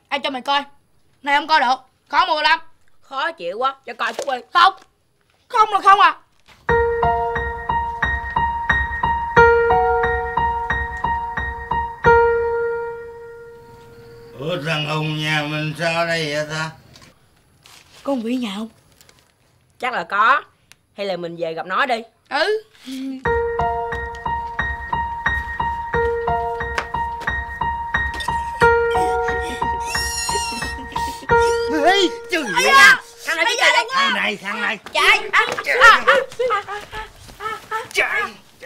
Ai cho mày coi? Này không coi được, khó mua lắm. Khó chịu quá, cho coi chút đi. Không, không là không à. Ủa thằng Hùng nhà mình sao ở đây vậy ta? Có con quỷ nhà không? Chắc là có. Hay là mình về gặp nó đi. Ừ. Ê, chứ gì vậy? Thằng này chạy đây. Thằng này. Chạy. Chạy.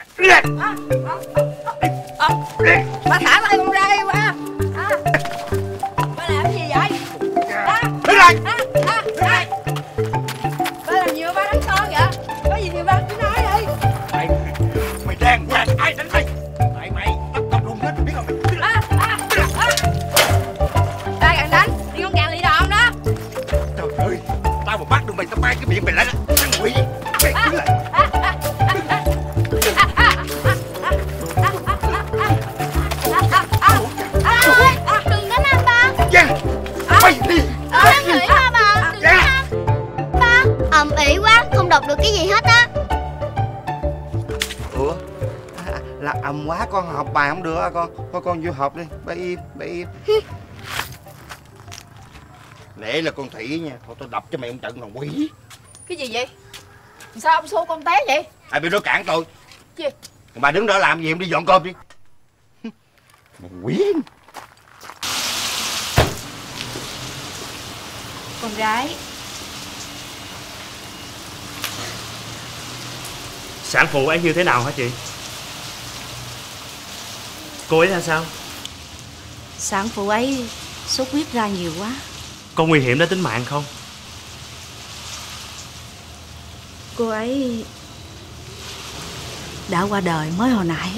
Ba thả tay con ra đi ba. Ba làm cái gì vậy? Ba làm gì mà ba đánh con vậy? Có gì thì ba cứ nói đi. Mày đang ai đánh mày? Mày tập rùng hết biết không? Ba càng đánh thì con càng lì đòn đó. Trời ơi, tao mà bắt được mày tao mang cái miệng mày lại đó. Thằng quỷ. Mày cứ lại. Đừng đánh anh ba. Dạ. Mày đi. Năn nỉ ba bà. Đừng đánh anh. Ba, ầm ĩ quá, không đọc được cái gì hết á. Ủa? Là ầm quá con học bài không được à con. Thôi con vô học đi. Bà im. Lẽ là con Thủy nha. Thôi tao đập cho mày một trận thằng quỷ. Cái gì vậy? Sao ông xô con té vậy? Ai bị nó cản tôi. Gì? Bà đứng đó làm gì, em đi dọn cơm đi. Mày quỷ. Con gái. Sản phụ ấy như thế nào hả chị? Cô ấy là sao? Sản phụ ấy sốt huyết ra nhiều quá. Có nguy hiểm đến tính mạng không? Cô ấy đã qua đời mới hồi nãy.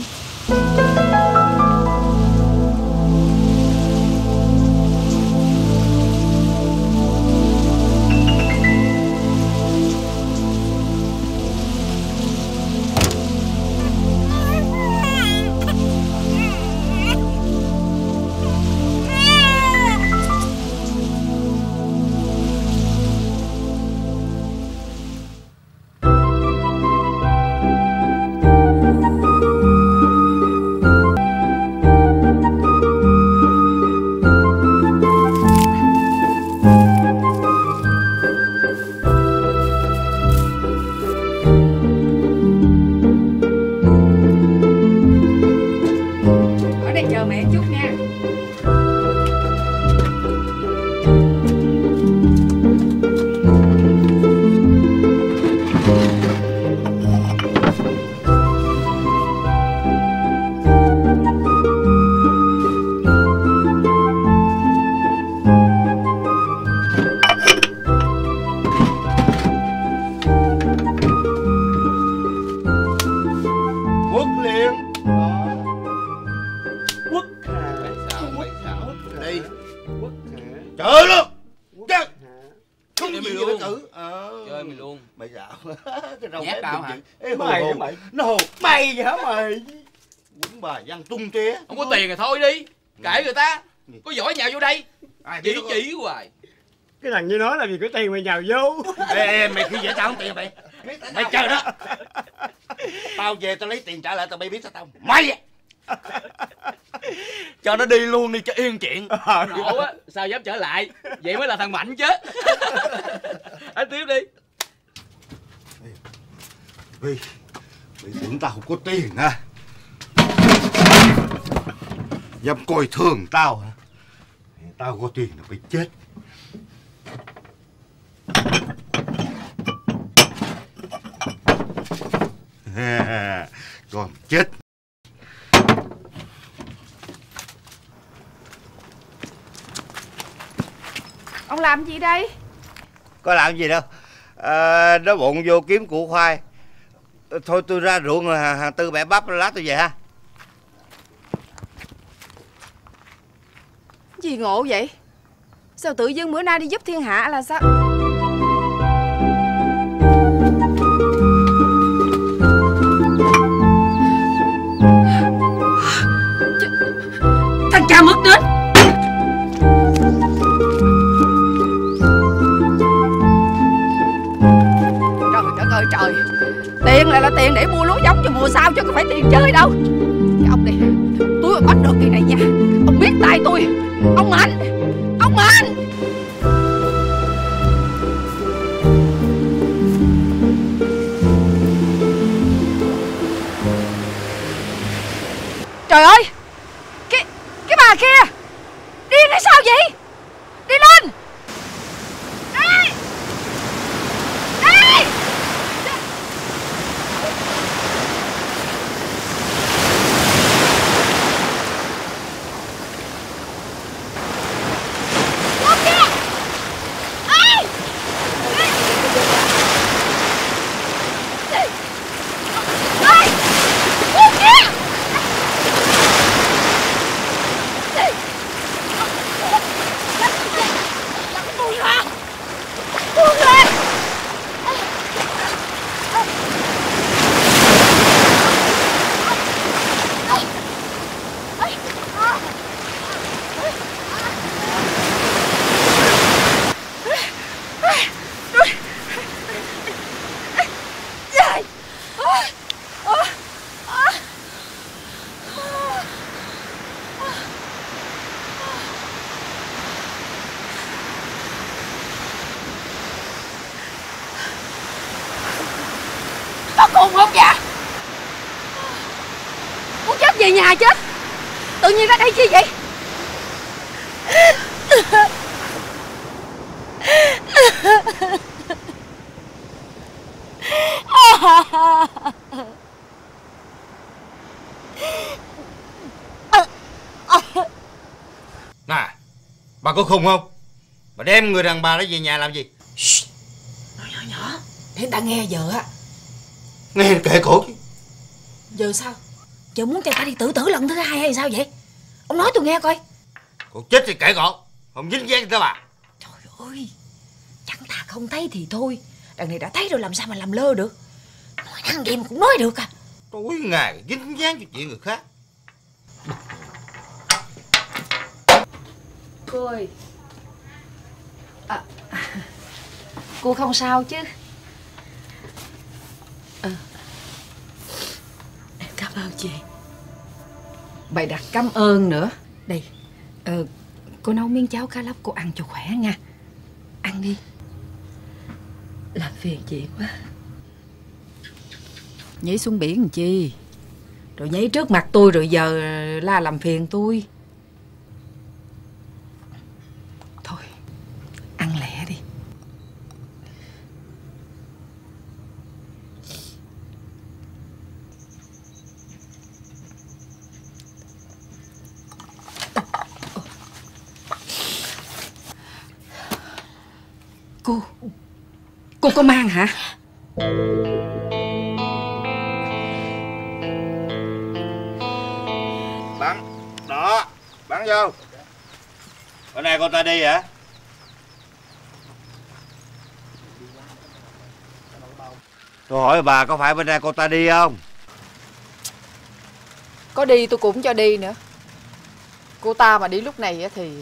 Ở đây chờ mẹ chút nha. Quất liền. Quất. Mày sao? Đi. Quất hả? Trời luôn. Trời. Không gì nữa cử. Chơi mày luôn. Mày dạo. Cái râu Nhát tao hả? Mày. Nó hồ. Mày hả mày? Quýnh bà văn tung tía. Không có tiền thì thôi đi. Kệ người ta. Có giỏi nhào vô đây. Chỉ hoài. Cái thằng như nói là vì có tiền mày nhào vô. Ê, mày khi dễ tao không tiền mày. Mày chờ đó. Tao về tao lấy tiền trả lại tao bay biết sao tao. Mày. Cho nó đi luôn đi cho yên chuyện. Ngộ á, sao dám trở lại. Vậy mới là thằng mạnh chứ. Anh tiếp đi. Mày tưởng tao không có tiền hả? Dám coi thường tao hả? Tao có tiền là phải chết. Còn chết. Ông làm gì đây? Có làm gì đâu. Đói bụng vô kiếm củ khoai. Thôi tôi ra ruộng rồi hàng Tư bẻ bắp lát tôi về ha. Gì ngộ vậy? Sao tự dưng bữa nay đi giúp thiên hạ là sao? Thằng cha mất tích. Trời ơi, cái bà kia điên hay sao vậy? Đi lên. Đi. Đi. Khùng không dạ? Muốn chết về nhà chết, tự nhiên ra đây chi vậy? Nè, bà có khùng không? Bà đem người đàn bà đó về nhà làm gì? Nói nhỏ để người ta nghe giờ á. Nghe kệ cổ chứ. Giờ sao? Giờ muốn cho ta đi tự tử lần thứ hai hay sao vậy? Ông nói tôi nghe coi. Cổ chết thì kệ cổ, không dính dáng tới bà. Trời ơi, chẳng thà không thấy thì thôi, đằng này đã thấy rồi làm sao mà làm lơ được. Nói năng gì mà cũng nói được à. Tối ngày dính dáng cho chuyện người khác. Cô ơi, cô không sao chứ? Cảm ơn chị. Bày đặt cảm ơn nữa. Đây, cô nấu miếng cháo cá lóc cô ăn cho khỏe nha. Ăn đi. Làm phiền chị quá. Nhảy xuống biển làm chi? Rồi nhảy trước mặt tôi rồi giờ la làm phiền tôi. Thôi, ăn lẹ đi. Cô có mang hả? Bắn. Đó, bắn vô. Bữa nay cô ta đi hả? Tôi hỏi bà có phải bữa nay cô ta đi không? Có đi tôi cũng cho đi nữa. Cô ta mà đi lúc này thì...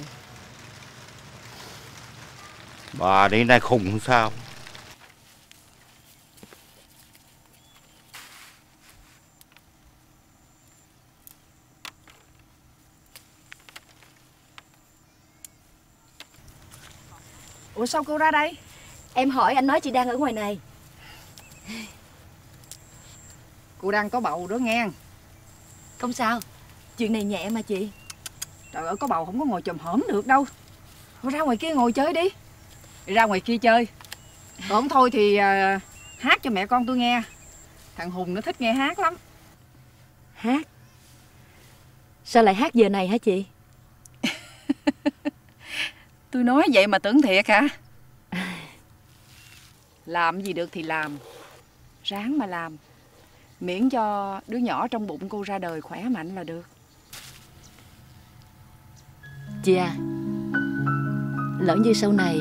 Bà đi nay khùng sao? Ủa sao cô ra đây? Em hỏi anh nói chị đang ở ngoài này. Cô đang có bầu đó nghe. Không sao, chuyện này nhẹ mà chị. Trời ơi, có bầu không có ngồi chồm hổm được đâu. Thôi ra ngoài kia ngồi chơi đi. Ra ngoài kia chơi. Còn không thôi thì hát cho mẹ con tôi nghe. Thằng Hùng nó thích nghe hát lắm. Hát? Sao lại hát giờ này hả chị? Tôi nói vậy mà tưởng thiệt hả? Làm gì được thì làm. Ráng mà làm. Miễn cho đứa nhỏ trong bụng cô ra đời khỏe mạnh là được. Chị à, lỡ như sau này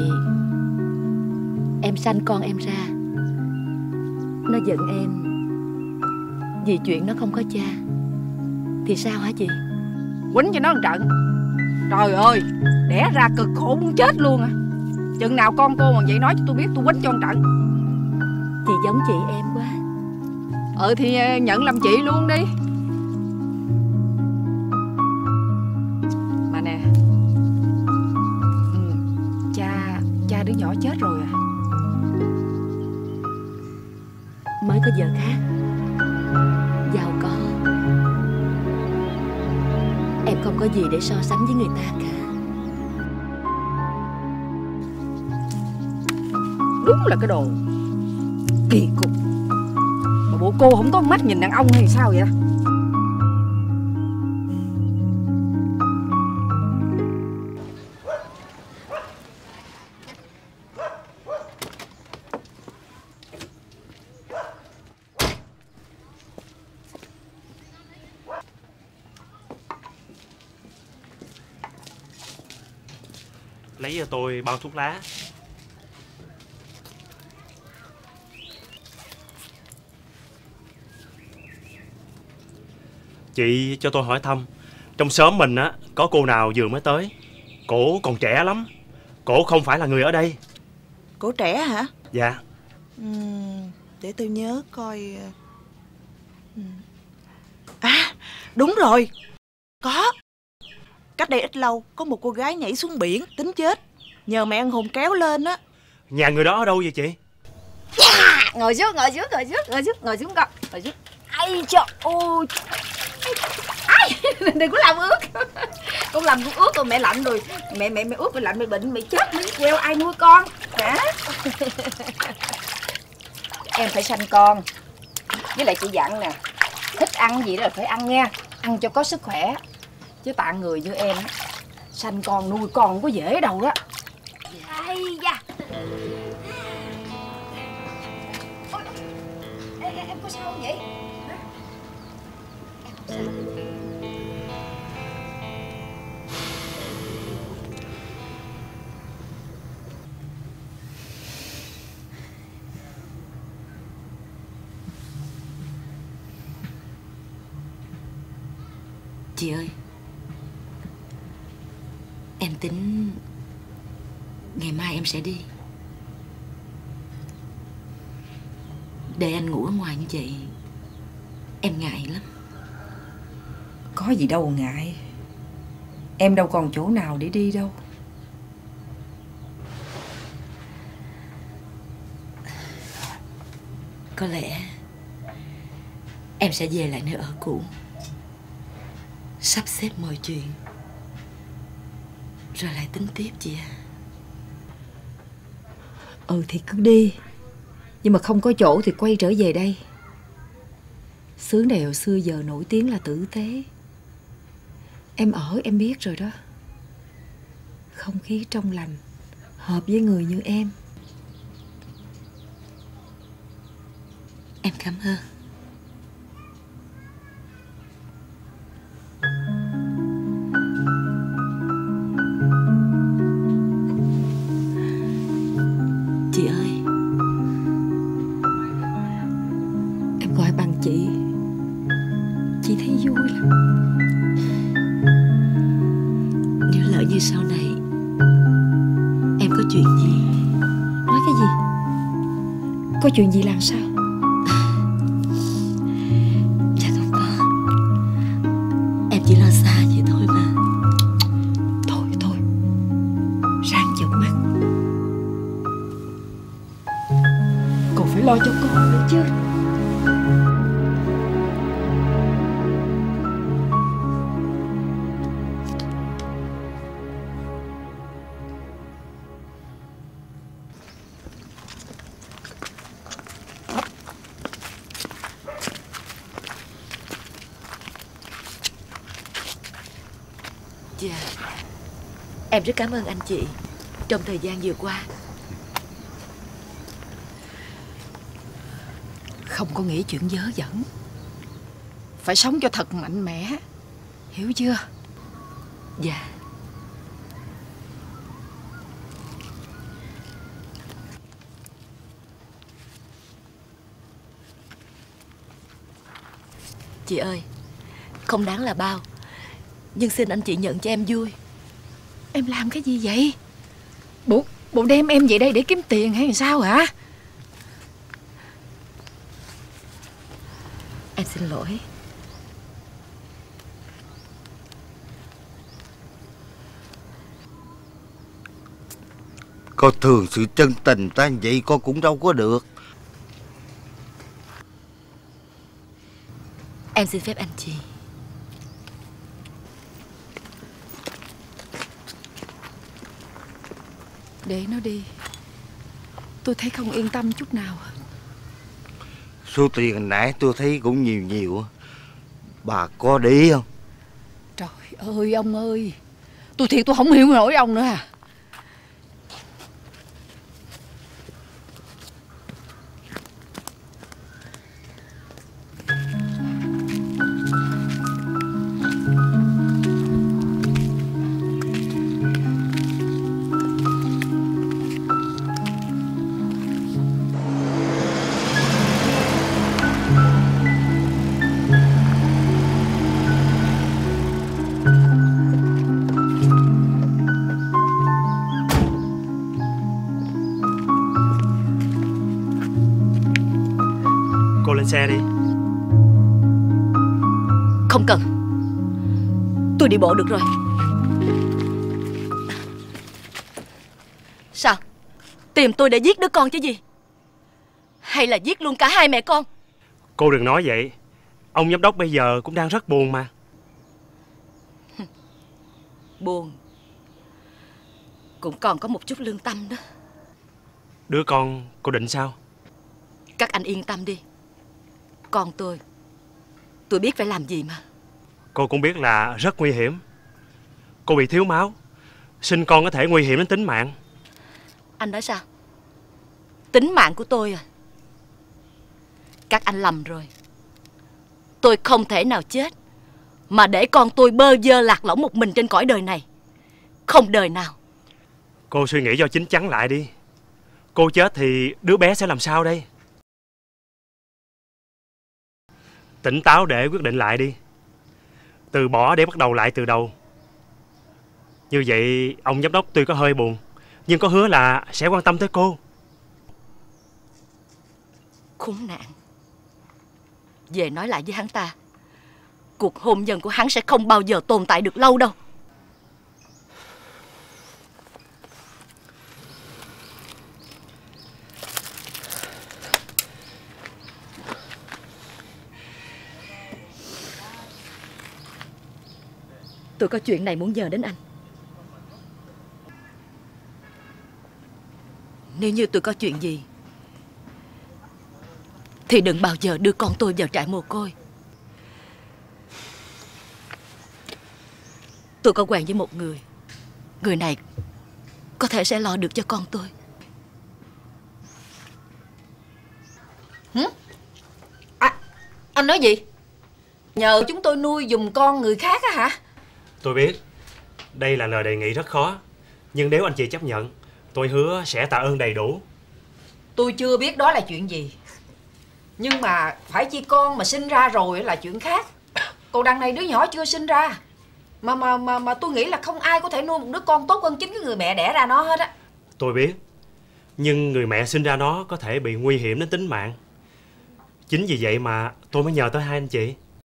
em sanh con em ra, nó giận em vì chuyện nó không có cha thì sao hả chị? Quýnh cho nó một trận. Trời ơi, đẻ ra cực khổ muốn chết luôn à. Chừng nào con cô mà vậy nói cho tôi biết, tôi quýnh cho một trận. Chị giống chị em quá. Thì nhận làm chị luôn đi. Mà nè, cha đứa nhỏ chết rồi à? Mới có vợ khác, giàu có, không có gì để so sánh với người ta cả. Đúng là cái đồ kỳ cục. Mà bộ cô không có mắt nhìn đàn ông hay sao vậy? Lấy cho tôi bao thuốc lá. Chị cho tôi hỏi thăm, trong xóm mình á có cô nào vừa mới tới, cổ còn trẻ lắm, cổ không phải là người ở đây. Cổ trẻ hả? Dạ. Để tôi nhớ coi. À, đúng rồi. Có. Cách đây ít lâu có một cô gái nhảy xuống biển tính chết, nhờ mẹ ăn hồn kéo lên á. Nhà người đó ở đâu vậy chị? Ngồi xuống con. Ngồi xuống. Ai trời ơi. Ai, đừng có làm ướt. Con làm con ướt rồi mẹ lạnh rồi. Mẹ ướt mẹ lạnh mẹ bệnh mẹ chết miếng queo ai nuôi con hả? Em phải sanh con. Với lại chị dặn nè, thích ăn gì đó là phải ăn nha, ăn cho có sức khỏe. Chứ tạng người như em sanh con nuôi con không có dễ đâu đó. Ai da. Ôi, em có sao không vậy? Hả? Em không sao. Chị ơi, em tính ngày mai em sẽ đi. Để anh ngủ ở ngoài như vậy em ngại lắm. Có gì đâu ngại. Em đâu còn chỗ nào để đi đâu. Có lẽ em sẽ về lại nơi ở cũ, sắp xếp mọi chuyện rồi lại tính tiếp chị à. Ừ thì cứ đi. Nhưng mà không có chỗ thì quay trở về đây. Xứ này hồi xưa giờ nổi tiếng là tử tế. Em ở em biết rồi đó. Không khí trong lành, hợp với người như em. Em cảm ơn. Chị ơi, em gọi bằng chị thấy vui lắm. nếu lỡ như sau này em có chuyện gì. Nói cái gì? Có chuyện gì làm sao? Chắc không có. Em chỉ lo xa vậy thôi mà. Thôi ráng chợp mắt. Còn phải lo cho con nữa chứ. Dạ, em rất cảm ơn anh chị trong thời gian vừa qua. Không có nghĩ chuyện dớ dẫn. Phải sống cho thật mạnh mẽ. Hiểu chưa? Dạ. Chị ơi, không đáng là bao, nhưng xin anh chị nhận cho em vui. Em làm cái gì vậy? Bộ đem em về đây để kiếm tiền hay sao hả? Em xin lỗi. Coi thường sự chân tình ta vậy con cũng đâu có được. Em xin phép anh chị. Để nó đi. Tôi thấy không yên tâm chút nào hết. Số tiền hồi nãy tôi thấy cũng nhiều. Bà có để ý không? Trời ơi ông ơi, tôi thiệt tôi không hiểu nổi ông nữa à. Cô lên xe đi. Không cần, tôi đi bộ được rồi. Sao? Tìm tôi để giết đứa con chứ gì? Hay là giết luôn cả hai mẹ con? Cô đừng nói vậy. Ông giám đốc bây giờ cũng đang rất buồn mà. Buồn cũng còn có một chút lương tâm đó. Đứa con cô định sao? Các anh yên tâm đi. Con tôi biết phải làm gì mà. Cô cũng biết là rất nguy hiểm. Cô bị thiếu máu, sinh con có thể nguy hiểm đến tính mạng. Anh nói sao? Tính mạng của tôi à? Các anh lầm rồi. Tôi không thể nào chết mà để con tôi bơ vơ lạc lõng một mình trên cõi đời này. Không đời nào. Cô suy nghĩ cho chín chắn lại đi. Cô chết thì đứa bé sẽ làm sao đây? Tỉnh táo để quyết định lại đi. Từ bỏ để bắt đầu lại từ đầu. Như vậy ông giám đốc tuy có hơi buồn, nhưng có hứa là sẽ quan tâm tới cô. Khốn nạn. Về nói lại với hắn ta, cuộc hôn nhân của hắn sẽ không bao giờ tồn tại được lâu đâu. Tôi có chuyện này muốn nhờ đến anh. Nếu như tôi có chuyện gì thì đừng bao giờ đưa con tôi vào trại mồ côi. Tôi có quen với một người. Người này có thể sẽ lo được cho con tôi. Anh nói gì? Nhờ chúng tôi nuôi giùm con người khác á hả? Tôi biết đây là lời đề nghị rất khó, nhưng nếu anh chị chấp nhận, tôi hứa sẽ tạ ơn đầy đủ. Tôi chưa biết đó là chuyện gì, nhưng mà phải chi con mà sinh ra rồi là chuyện khác. Còn đằng này đứa nhỏ chưa sinh ra. Mà tôi nghĩ là không ai có thể nuôi một đứa con tốt hơn chính cái người mẹ đẻ ra nó hết á. Tôi biết, nhưng người mẹ sinh ra nó có thể bị nguy hiểm đến tính mạng. Chính vì vậy mà tôi mới nhờ tới hai anh chị.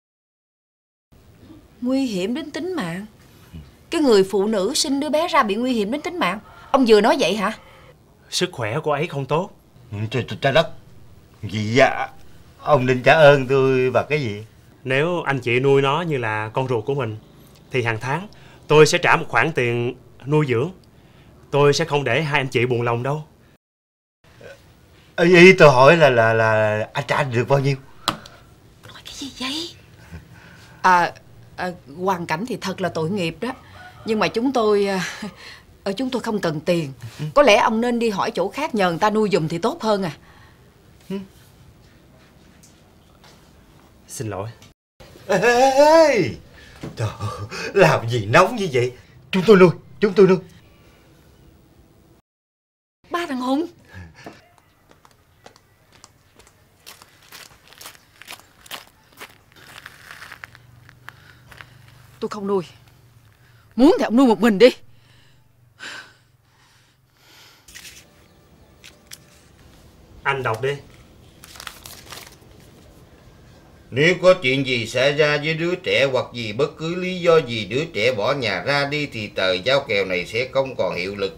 Nguy hiểm đến tính mạng? Cái người phụ nữ sinh đứa bé ra bị nguy hiểm đến tính mạng? Ông vừa nói vậy hả? Sức khỏe của ấy không tốt. Trời đất, gì vậy? Ông định trả ơn tôi bằng cái gì? Nếu anh chị nuôi nó như là con ruột của mình thì hàng tháng tôi sẽ trả một khoản tiền nuôi dưỡng. Tôi sẽ không để hai anh chị buồn lòng đâu. Ý tôi hỏi là anh trả được bao nhiêu? Nói cái gì vậy? Hoàn cảnh thì thật là tội nghiệp đó, nhưng mà chúng tôi không cần tiền. Có lẽ ông nên đi hỏi chỗ khác nhờ người ta nuôi giùm thì tốt hơn à. Xin lỗi. Ê, trời, làm gì nóng như vậy? Chúng tôi nuôi. Ba thằng Hùng. Tôi không nuôi. Muốn thì ông nuôi một mình đi. Anh đọc đi. Nếu có chuyện gì xảy ra với đứa trẻ hoặc vì bất cứ lý do gì đứa trẻ bỏ nhà ra đi thì tờ giao kèo này sẽ không còn hiệu lực.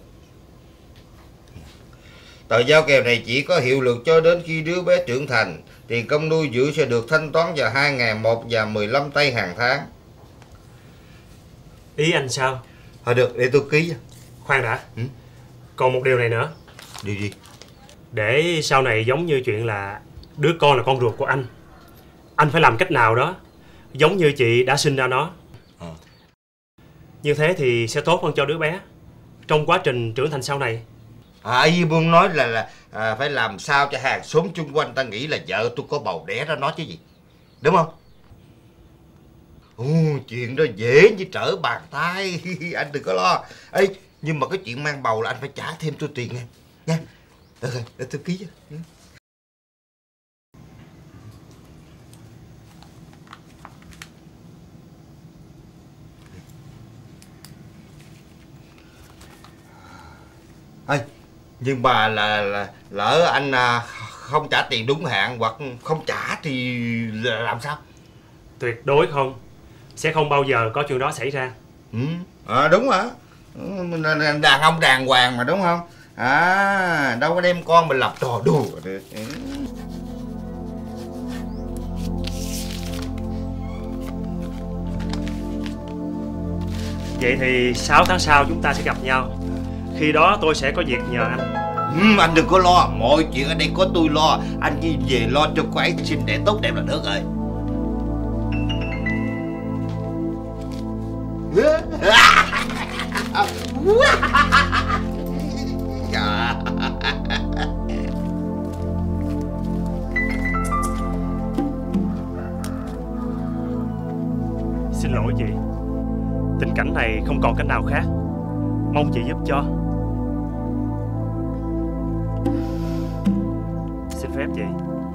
Tờ giao kèo này chỉ có hiệu lực cho đến khi đứa bé trưởng thành. Tiền công nuôi dưỡng sẽ được thanh toán vào 2.001 và 15 tây hàng tháng. Ý anh sao? Được, để tôi ký. Khoan đã. Còn một điều này nữa. Điều gì? Để sau này giống như chuyện là đứa con là con ruột của anh phải làm cách nào đó giống như chị đã sinh ra nó. Như thế thì sẽ tốt hơn cho đứa bé trong quá trình trưởng thành sau này. Ý muốn nói là phải làm sao cho hàng xóm chung quanh ta nghĩ là vợ tôi có bầu đẻ ra nó chứ gì, đúng không? Chuyện đó dễ như trở bàn tay. Anh đừng có lo. Ê, nhưng mà cái chuyện mang bầu là anh phải trả thêm tôi tiền nha. Được rồi, để tôi ký cho. Ê, nhưng mà là lỡ anh không trả tiền đúng hạn hoặc không trả thì làm sao? Tuyệt đối không. Sẽ không bao giờ có chuyện đó xảy ra. Đúng hả? Đàn ông đàng hoàng mà, đúng không? Đâu có đem con mình làm trò đùa được. Vậy thì 6 tháng sau chúng ta sẽ gặp nhau. Khi đó tôi sẽ có việc nhờ anh. Anh đừng có lo, mọi chuyện ở đây có tôi lo. Anh chỉ về lo cho cô ấy xinh đẹp tốt đẹp là được rồi. Xin lỗi chị, tình cảnh này không còn cách nào khác. Mong chị giúp cho. Xin phép chị.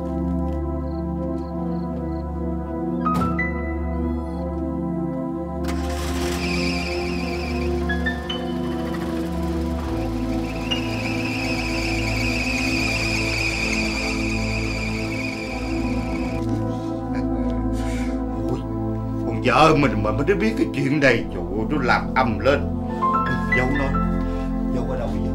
Vợ mình mà mới biết cái chuyện này, trời ơi, nó làm ầm lên. Giấu nó, giấu ở đâu vậy?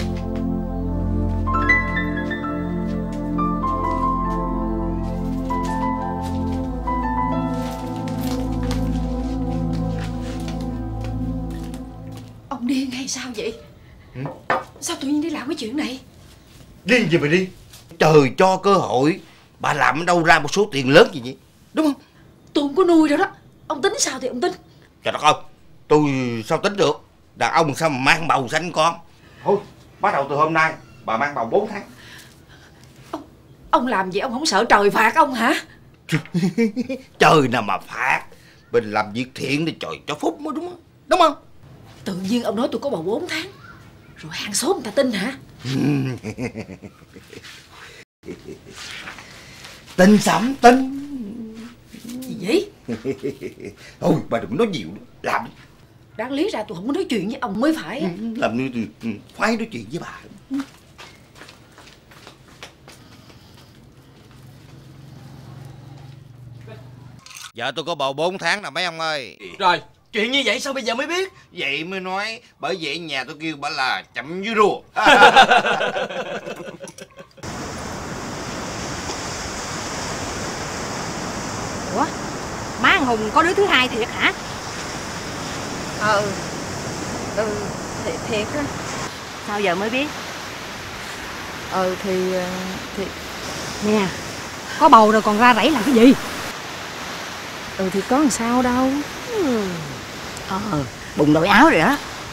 Ông điên hay sao vậy? Sao tự nhiên đi làm cái chuyện này? Điên gì mà điên? Trời cho cơ hội, bà làm ở đâu ra một số tiền lớn gì vậy, đúng không? Tôi không có nuôi đâu đó. Ông tính sao thì ông tính. Trời đất ơi, tôi sao tính được? Đàn ông sao mà mang bầu sanh con? Thôi, bắt đầu từ hôm nay bà mang bầu 4 tháng. Ông làm gì ông không sợ trời phạt ông hả? Trời nào mà phạt. Mình làm việc thiện thì trời cho phúc mới đúng không? Đúng không? Tự nhiên ông nói tôi có bầu 4 tháng rồi hàng xóm người ta tin hả? Tin sắm tin. Gì vậy? Thôi bà đừng nói nhiều nữa. Làm đi. Đáng lý ra tôi không có nói chuyện với ông mới phải. Làm như khoái nói chuyện với bà. Vợ tôi có bầu 4 tháng nè mấy ông ơi. Rồi, chuyện như vậy sao bây giờ mới biết? Vậy mới nói, bởi vậy nhà tôi kêu bà là chậm như rùa. Ủa, má thằng Hùng có đứa thứ hai thiệt hả? Thiệt á. Sao giờ mới biết? Thì Nè, có bầu rồi còn ra rẫy làm cái gì? thì có làm sao đâu. Bụng đội áo rồi đó.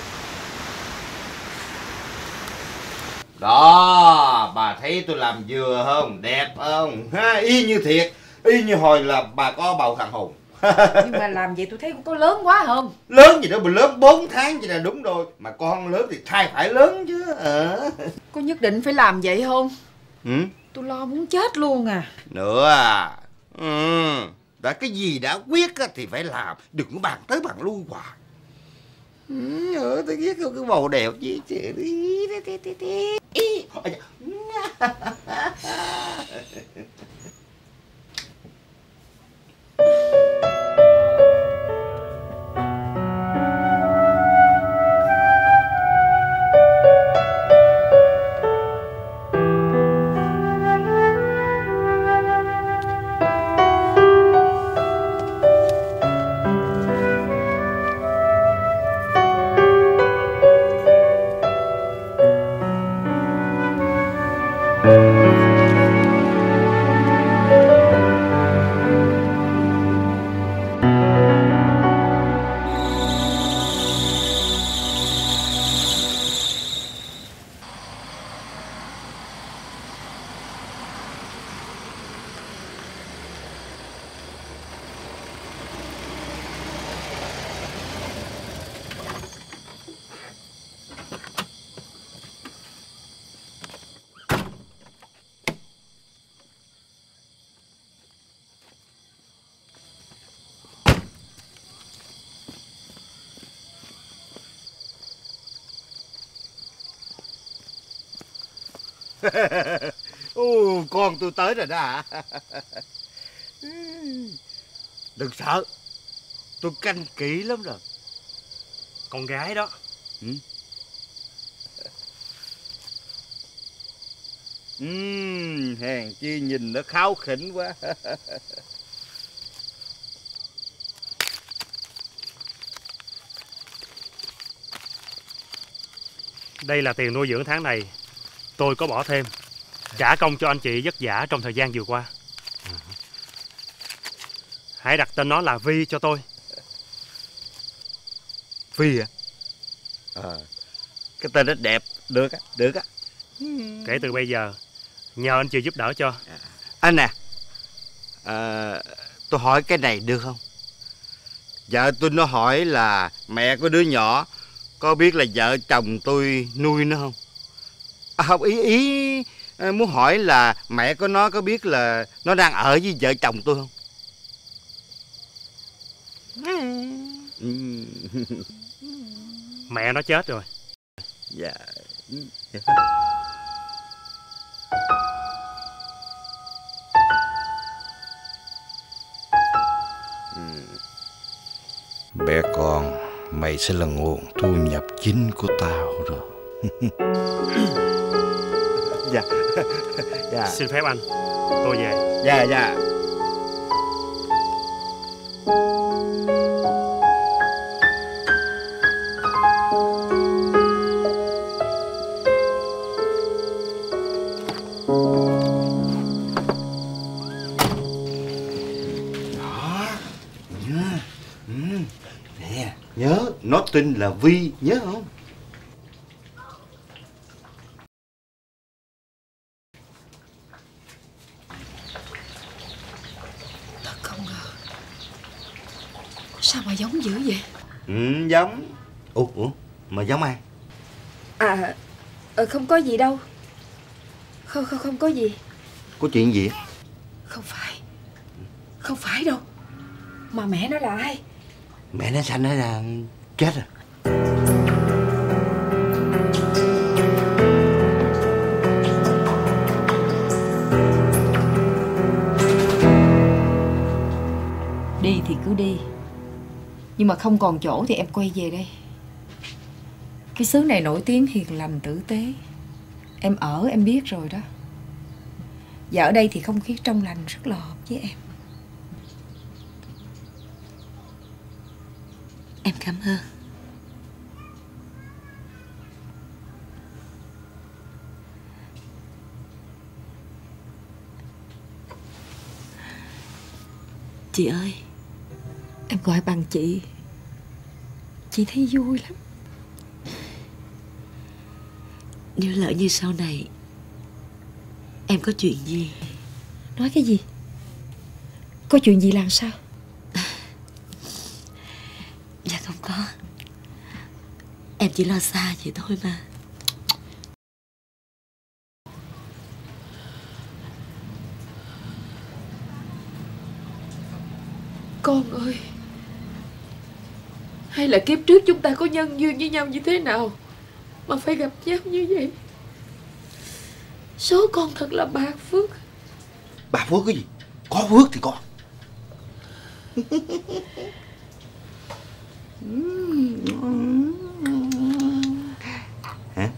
Đó, bà thấy tôi làm vừa không? Đẹp không? Y như thiệt, y như hồi là bà có bầu thằng Hùng. Nhưng mà làm vậy tôi thấy có lớn quá không? Lớn gì đâu mà lớn, 4 tháng vậy là đúng rồi. Mà con lớn thì thai phải lớn chứ. Có nhất định phải làm vậy không? Tôi lo muốn chết luôn à. Nữa à. Đã cái gì đã quyết thì phải làm. Đừng có bàn tới bàn lui hoài. Tôi ghét cái bầu đẹp chứ. Con tôi tới rồi đó hả? Đừng sợ, tôi canh kỹ lắm rồi. Con gái đó. Hèn chi nhìn nó kháu khỉnh quá. Đây là tiền nuôi dưỡng tháng này. Tôi có bỏ thêm, trả công cho anh chị vất vả trong thời gian vừa qua. Hãy đặt tên nó là Vi cho tôi. Vi hả? Cái tên rất đẹp. Được á, được á. Kể từ bây giờ, nhờ anh chị giúp đỡ cho. Anh nè, tôi hỏi cái này được không? Vợ tôi nó hỏi là mẹ của đứa nhỏ có biết là vợ chồng tôi nuôi nó không? Không, ý muốn hỏi là mẹ của nó có biết là nó đang ở với vợ chồng tôi không? Mẹ nó chết rồi. Dạ. Bé con, mày sẽ là nguồn thu nhập chính của tao rồi. Dạ. Dạ. Xin phép anh, tôi về. Dạ, dạ. Nhớ, nó tên là Vi, nhớ không? Thật không ngờ. Sao mà giống dữ vậy? Giống. Ủa, mà giống ai? Không có gì đâu. Không có gì. Có chuyện gì? Không phải đâu. Mà mẹ nó là ai? Mẹ nó sanh nó là chết rồi. Đi thì cứ đi, nhưng mà không còn chỗ thì em quay về đây. Cái xứ này nổi tiếng hiền lành tử tế. Em ở em biết rồi đó. Và ở đây thì không khí trong lành rất là hợp với em. Em cảm ơn. Chị ơi. Em gọi bằng chị. Chị thấy vui lắm. Nếu lỡ như sau này em có chuyện gì. Nói cái gì? Có chuyện gì làm sao? Dạ không có. Em chỉ lo xa vậy thôi mà. Con ơi, hay là kiếp trước chúng ta có nhân duyên với nhau như thế nào mà phải gặp nhau như vậy? Số con thật là bạc phước. Bạc phước cái gì? Có phước thì có. Hả?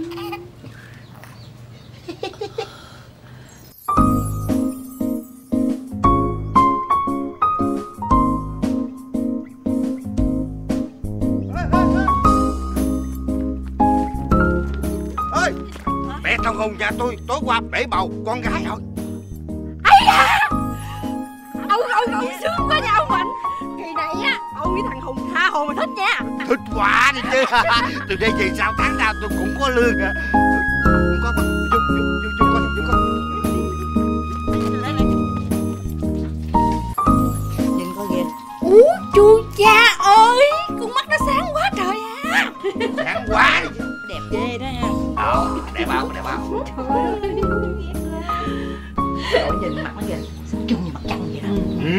Ơi, mẹ thằng Hùng nhà tôi tối qua bể bầu con gái rồi. Ây da, ông sướng quá nha ông Mạnh. Kỳ này á, ông với thằng Hùng tha hồ mà thích nha. Thích quá đi chứ. Từ đây về sau tháng nào tôi cũng có lương à. Không có, vô con. Nhìn coi kìa. Ú chu cha ơi, con mắt nó sáng quá trời à. Sáng quá đi. Đẹp ghê đó ha. Đẹp không? Cậu nhìn mặt nó kìa, sao chung như mặt trăng vậy đó.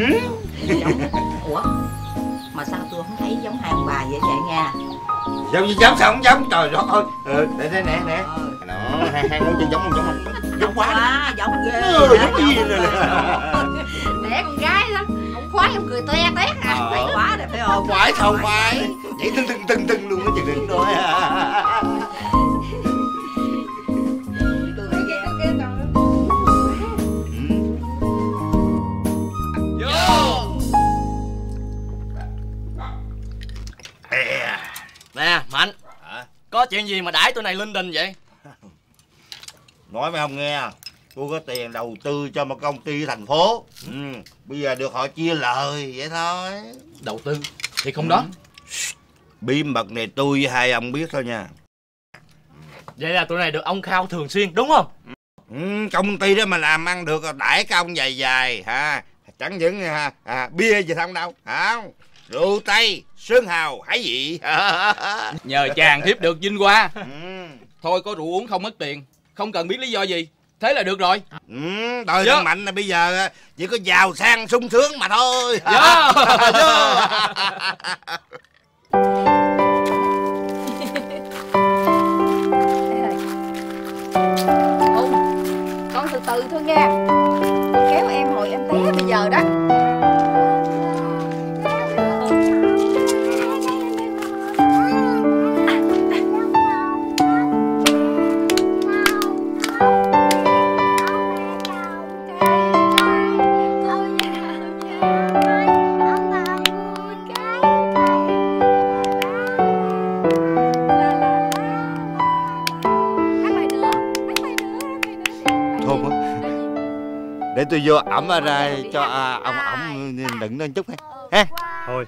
Ủa, mà sao tôi không thấy giống hai ông bà vậy nha? Giống sao không giống, trời đất ơi. Nè. Đó, hai ngón chân giống không? Giống quá, giống ghê. Giống cái gì này nè. Đẻ con gái đó, không khoái không cười toe tét à. Phải quá đẹp phải không? Khoái không khoái. Nhảy tưng luôn á, chừng đừng thôi. Nè Mạnh, có chuyện gì mà đãi tụi này linh đình vậy? Nói mày không nghe. Tôi có tiền đầu tư cho một công ty thành phố. Bây giờ được họ chia lời vậy thôi. Đầu tư thì không đó. Bí mật này tôi với hai ông biết thôi nha. Vậy là tụi này được ông khao thường xuyên đúng không? Công ty đó mà làm ăn được đãi cái ông dài ha. Chẳng những bia gì không đâu hả? Rượu Tây, Sơn Hào, hải vị. Nhờ chàng thiếp được vinh hoa. Thôi có rượu uống không mất tiền, không cần biết lý do gì, thế là được rồi. Đời thằng Mạnh là bây giờ chỉ có giàu sang sung sướng mà thôi. Con từ từ thôi nha. Con kéo em hồi em té bây giờ đó. Để tôi vô ẩm ra cho ông đựng lên chút ha. Thôi.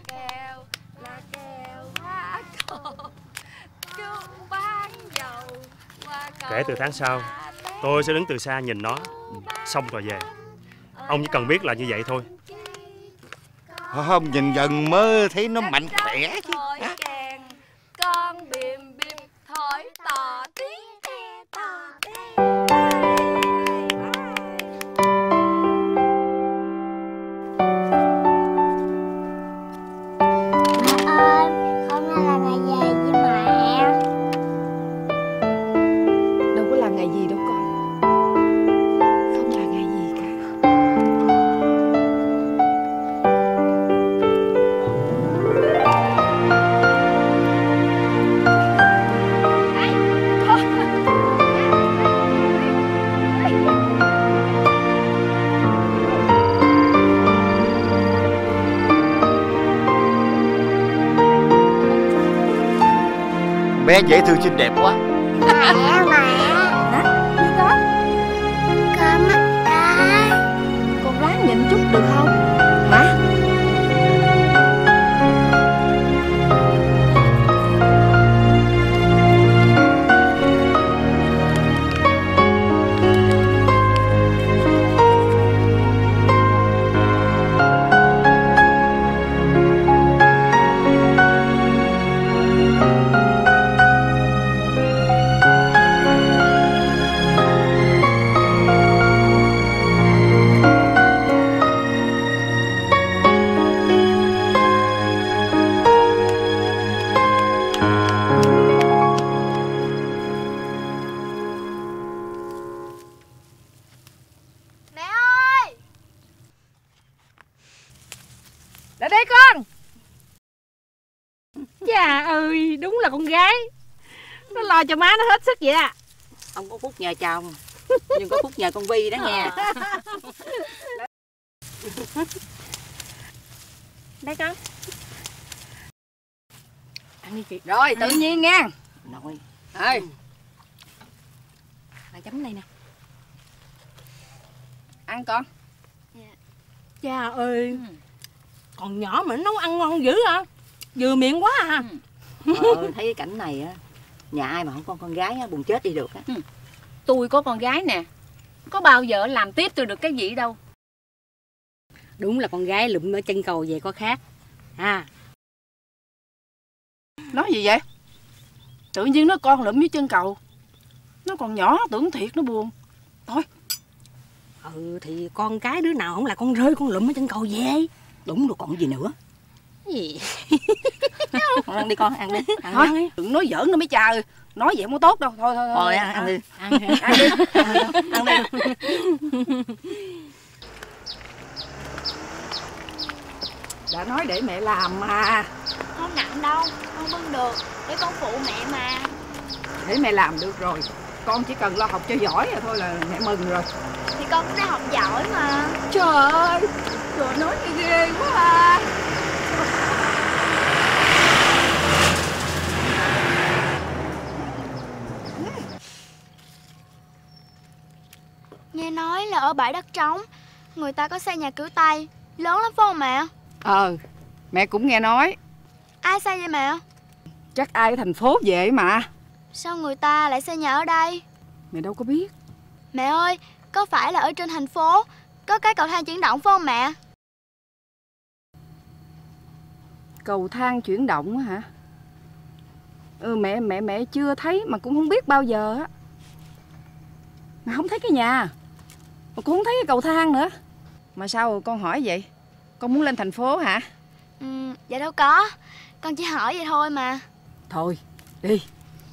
Kể từ tháng sau, tôi sẽ đứng từ xa nhìn nó, xong rồi về. Ông chỉ cần biết là như vậy thôi. Không, nhìn gần mới thấy nó mạnh khỏe chứ. Con bìm bìm thổi tò tí te tò te. Bé dễ thương xinh đẹp quá. Mẹ Hả? Gì đó? Con mắt cái. Con ráng nhìn chút được không? Hả? Lại đây con. Chà ơi, đúng là con gái. Nó lo cho má nó hết sức vậy à. Không có phúc nhờ chồng, nhưng có phúc nhờ con Vi đó nha. Đây con. Ăn đi chị. Rồi, tự nhiên nha. Nội. Ê. Là chấm đây nè. Ăn con. Chà ơi. Còn nhỏ mà nó nấu ăn ngon dữ hả? Vừa miệng quá à. Thấy cái cảnh này á, nhà ai mà không có con gái á, buồn chết đi được á. Tôi có con gái nè, có bao giờ làm tiếp tôi được cái gì đâu. Đúng là con gái lụm ở chân cầu về có khác. À. Nói gì vậy? Tự nhiên nó con lụm dưới chân cầu. Nó còn nhỏ tưởng thiệt nó buồn. Thôi. Thì con cái đứa nào không là con rơi con lụm ở chân cầu về. Đúng rồi còn gì nữa. Gì? Con ăn đi con, ăn đi. Thôi, đừng nói giỡn nữa mấy cha ơi. Nói vậy không có tốt đâu. Thôi Thôi ăn đi. Ăn đi. Ăn đi. Đã nói để mẹ làm mà. Không nặng đâu, con bưng được. Để con phụ mẹ mà. Để mẹ làm được rồi. Con chỉ cần lo học cho giỏi rồi thôi là mẹ mừng rồi. Thì con cũng đang học giỏi mà. Trời ơi, trời nói nghe ghê quá à. Nghe nói là ở bãi đất trống người ta có xây nhà kiểu Tây lớn lắm phải không mẹ? Mẹ cũng nghe nói. Ai xây vậy mẹ? Chắc ai ở thành phố về mà. Sao người ta lại xây nhà ở đây? Mẹ đâu có biết. Mẹ ơi, có phải là ở trên thành phố có cái cầu thang chuyển động phải không mẹ? Cầu thang chuyển động hả? Mẹ chưa thấy mà cũng không biết bao giờ á. Mà không thấy cái nhà, mà cũng không thấy cái cầu thang nữa. Mà sao con hỏi vậy? Con muốn lên thành phố hả? Dạ đâu có. Con chỉ hỏi vậy thôi mà. Thôi, đi.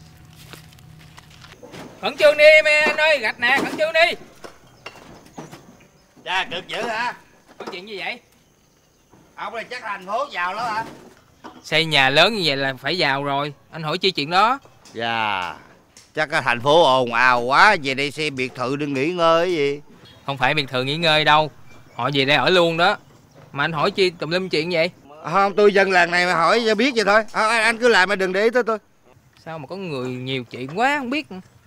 Khẩn trương đi mấy anh ơi, gạch nè, khẩn trương đi. Dạ, cực dữ hả? Có chuyện gì vậy? Ông này chắc thành phố giàu lắm hả? Xây nhà lớn như vậy là phải giàu rồi. Anh hỏi chi chuyện đó? Dạ, chắc cái thành phố ồn ào quá. Về đây xem biệt thự để nghỉ ngơi cái gì. Không phải biệt thự nghỉ ngơi đâu. Họ về đây ở luôn đó. Mà anh hỏi chi tùm lum chuyện vậy? Không, tôi dân làng này mà hỏi cho biết vậy thôi. Anh cứ làm mà đừng để ý tới tôi. Sao mà có người nhiều chuyện quá không biết.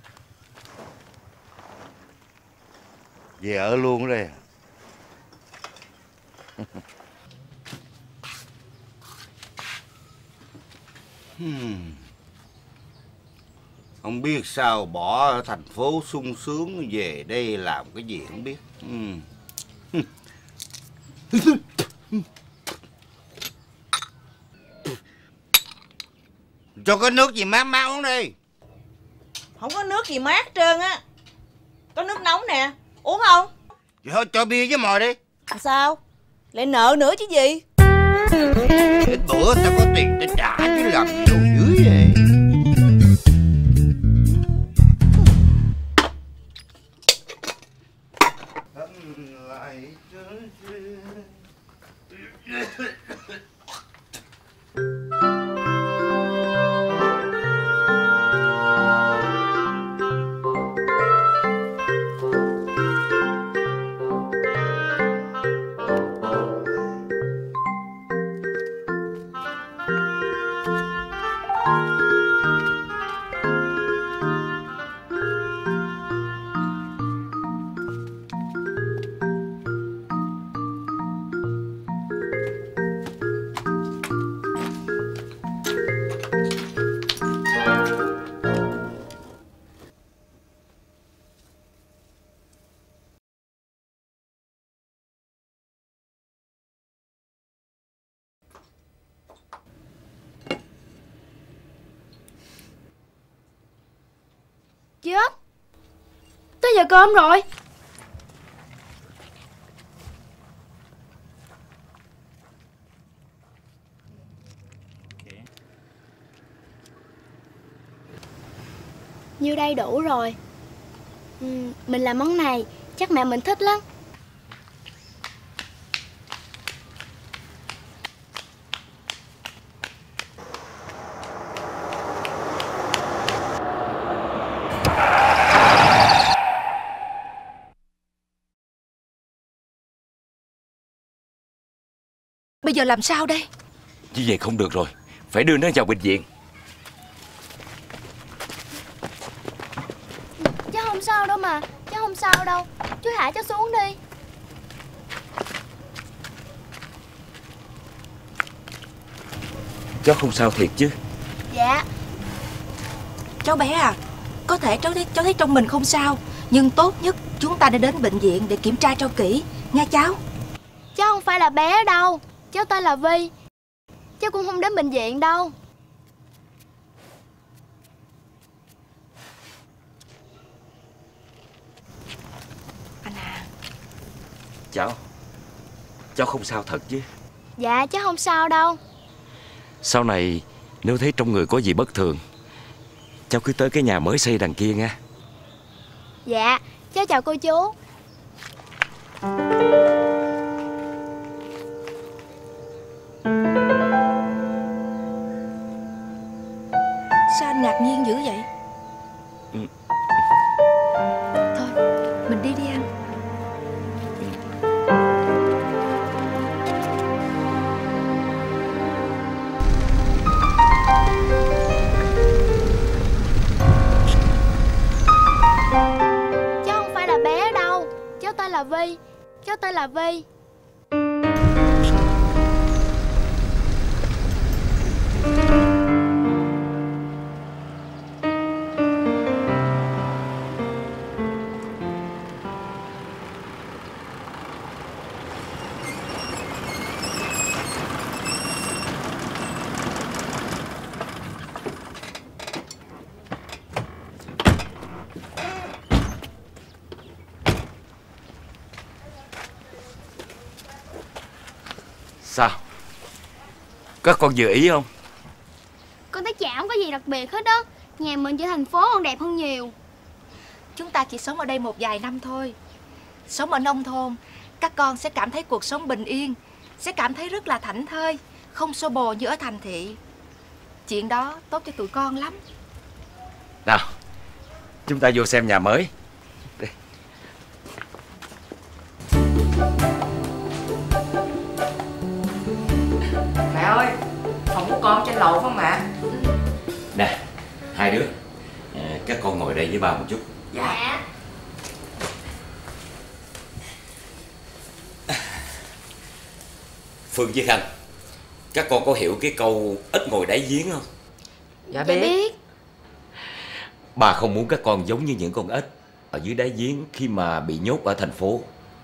Về ở luôn ở đây. Không biết sao bỏ ở thành phố sung sướng về đây làm cái gì không biết. Cho cái nước gì mát mát uống đi. Không có nước gì mát hết trơn á. Có nước nóng nè, uống không? Vậy thôi cho bia với mồi đi. Sao? Lại nợ nữa chứ gì? Ít bữa tao có tiền tao trả chứ làm gì đâu dữ vậy. Chết, tới giờ cơm rồi. Nhiêu đây đủ rồi. Mình làm món này chắc mẹ mình thích lắm. Bây giờ làm sao đây? Như vậy không được rồi. Phải đưa nó vào bệnh viện. Chứ không sao đâu mà. Chứ không sao đâu. Chú thả cháu xuống đi. Cháu không sao thiệt chứ? Dạ. Cháu bé à, có thể cháu thấy trong mình không sao, nhưng tốt nhất chúng ta nên đến bệnh viện để kiểm tra cho kỹ, nghe cháu. Cháu không phải là bé đâu. Cháu tên là Vi. Cháu cũng không đến bệnh viện đâu. Anh à. Cháu không sao thật chứ? Dạ cháu không sao đâu. Sau này nếu thấy trong người có gì bất thường, cháu cứ tới cái nhà mới xây đằng kia nha. Dạ, cháu chào cô chú. Sao anh ngạc nhiên dữ vậy? Thôi, mình đi đi anh. Cháu không phải là bé đâu. Cháu tên là Vi. Cháu tên là Vi. Sao? Các con vừa ý không? Con thấy chả không có gì đặc biệt hết đó. Nhà mình trên thành phố còn đẹp hơn nhiều. Chúng ta chỉ sống ở đây một vài năm thôi. Sống ở nông thôn, các con sẽ cảm thấy cuộc sống bình yên, sẽ cảm thấy rất là thảnh thơi, không xô bồ như ở thành thị. Chuyện đó tốt cho tụi con lắm. Nào, chúng ta vô xem nhà mới. Đây. Mẹ ơi, phòng của con trên lầu phải không mẹ? Nè, hai đứa, các con ngồi đây với ba một chút. Dạ. Phương với Khanh, các con có hiểu cái câu ếch ngồi đáy giếng không? Dạ biết. Bà không muốn các con giống như những con ếch ở dưới đáy giếng khi mà bị nhốt ở thành phố.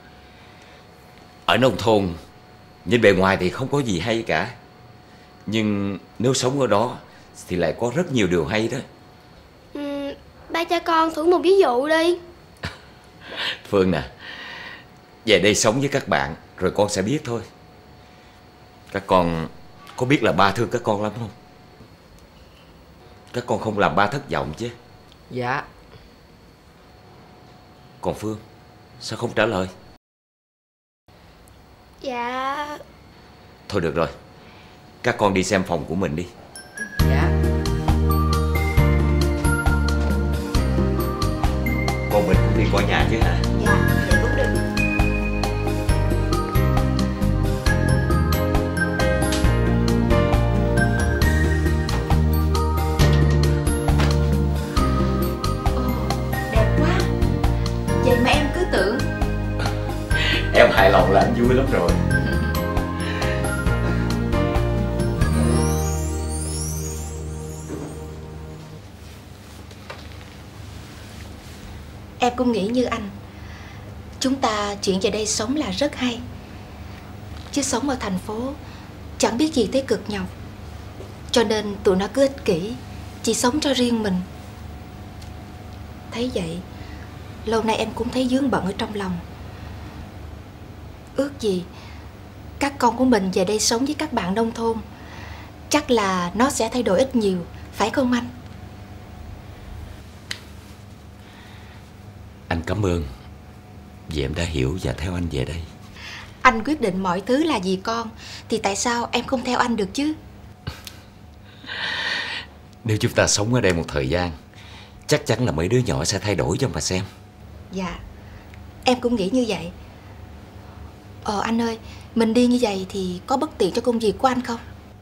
Ở nông thôn, nhìn bề ngoài thì không có gì hay cả, nhưng nếu sống ở đó thì lại có rất nhiều điều hay đó. Ba cho con thử một ví dụ đi. Phương nè, về đây sống với các bạn rồi con sẽ biết thôi. Các con có biết là ba thương các con lắm không? Các con không làm ba thất vọng chứ? Dạ. Còn Phương, sao không trả lời? Dạ. Thôi được rồi, các con đi xem phòng của mình đi. Dạ. Con mình cũng đi coi nhà chứ hả? Dạ, vậy cũng được. Đẹp quá. Vậy mà em cứ tưởng. Em hài lòng là anh vui lắm rồi. Em cũng nghĩ như anh. Chúng ta chuyển về đây sống là rất hay. Chứ sống ở thành phố chẳng biết gì tới cực nhọc. Cho nên tụi nó cứ ích kỷ, chỉ sống cho riêng mình. Thấy vậy, lâu nay em cũng thấy vướng bận ở trong lòng. Ước gì các con của mình về đây sống với các bạn nông thôn, chắc là nó sẽ thay đổi ít nhiều, phải không anh? Anh cảm ơn vì em đã hiểu và theo anh về đây. Anh quyết định mọi thứ là vì con, thì tại sao em không theo anh được chứ? Nếu chúng ta sống ở đây một thời gian, chắc chắn là mấy đứa nhỏ sẽ thay đổi cho mà xem. Dạ, em cũng nghĩ như vậy. Anh ơi, mình đi như vậy thì có bất tiện cho công việc của anh không?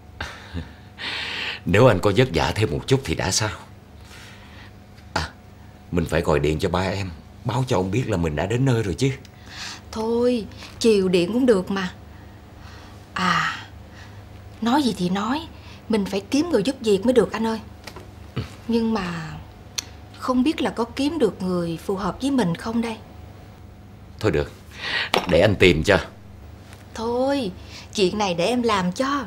Nếu anh có vất vả thêm một chút thì đã sao? Mình phải gọi điện cho ba em, báo cho ông biết là mình đã đến nơi rồi chứ. Thôi, chiều điện cũng được mà. Nói gì thì nói, mình phải kiếm người giúp việc mới được anh ơi. Nhưng mà không biết là có kiếm được người phù hợp với mình không đây. Thôi được, để anh tìm cho. Thôi, chuyện này để em làm cho.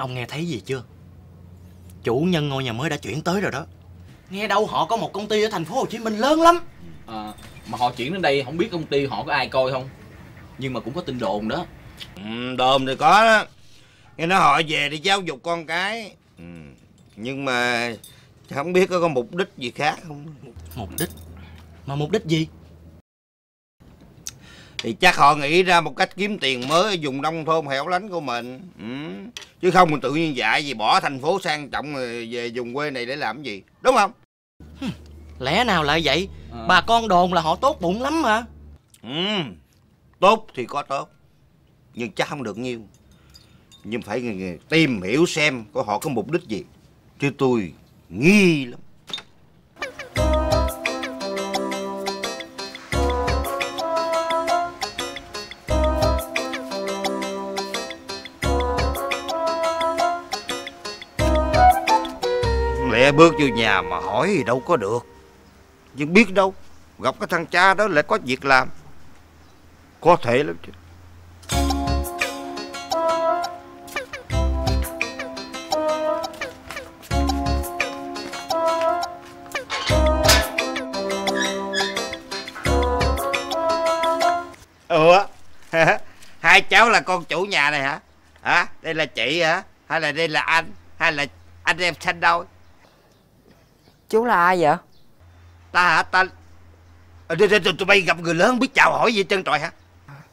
ông nghe thấy gì chưa? Chủ nhân ngôi nhà mới đã chuyển tới rồi đó. Nghe đâu họ có một công ty ở thành phố Hồ Chí Minh lớn lắm. Mà họ chuyển đến đây không biết công ty họ có ai coi không. Nhưng mà cũng có tin đồn đó. Đồn thì có đó. Nghe nói họ về để giáo dục con cái. Nhưng mà không biết có mục đích gì khác không. Mục đích? Mà mục đích gì? Thì chắc họ nghĩ ra một cách kiếm tiền mới ở vùng nông thôn hẻo lánh của mình. Chứ không mình tự nhiên dạy gì bỏ thành phố sang trọng rồi về vùng quê này để làm gì, đúng không? Lẽ nào lại vậy? Bà con đồn là họ tốt bụng lắm mà. Tốt thì có tốt, nhưng chắc không được nhiêu. Nhưng phải tìm hiểu xem có họ có mục đích gì. Chứ tôi nghi lắm. Lẹ bước vô nhà mà hỏi thì đâu có được. Nhưng biết đâu gặp cái thằng cha đó lại có việc làm. Có thể lắm chứ. Ủa hai cháu là con chủ nhà này hả? Hả? Đây là chị hả? Hay là đây là anh? Hay là anh em sanh đôi? Chú là ai vậy? Ta hả? Ta... Tụi bay gặp người lớn biết chào hỏi gì trơn trọi hả?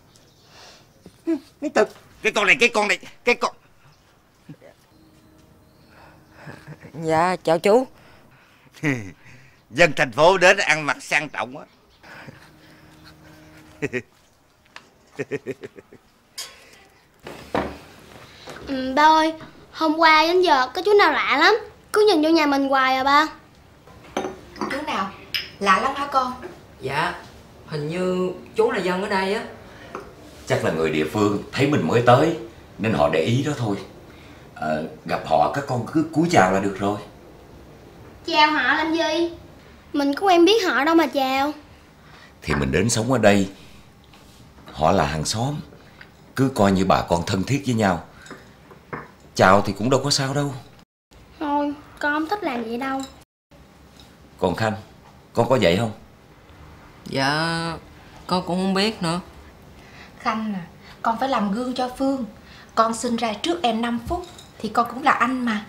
Cái con này Dạ chào chú. Dân thành phố đến ăn mặc sang trọng á. Ba ơi, hôm qua đến giờ có chú nào lạ lắm, cứ nhìn vô nhà mình hoài à ba. Chú nào? Lạ lắm hả con? Dạ, hình như chú là dân ở đây á. Chắc là người địa phương thấy mình mới tới nên họ để ý đó thôi. Gặp họ các con cứ cúi chào là được rồi. Chào họ làm gì? Mình có quen biết họ đâu mà chào. Thì mình đến sống ở đây, họ là hàng xóm, cứ coi như bà con thân thiết với nhau. Chào thì cũng đâu có sao đâu. Thôi, con không thích làm vậy đâu. Còn Khanh, con có vậy không? Dạ, con cũng không biết nữa. Khanh à, con phải làm gương cho Phương. Con sinh ra trước em 5 phút thì con cũng là anh mà.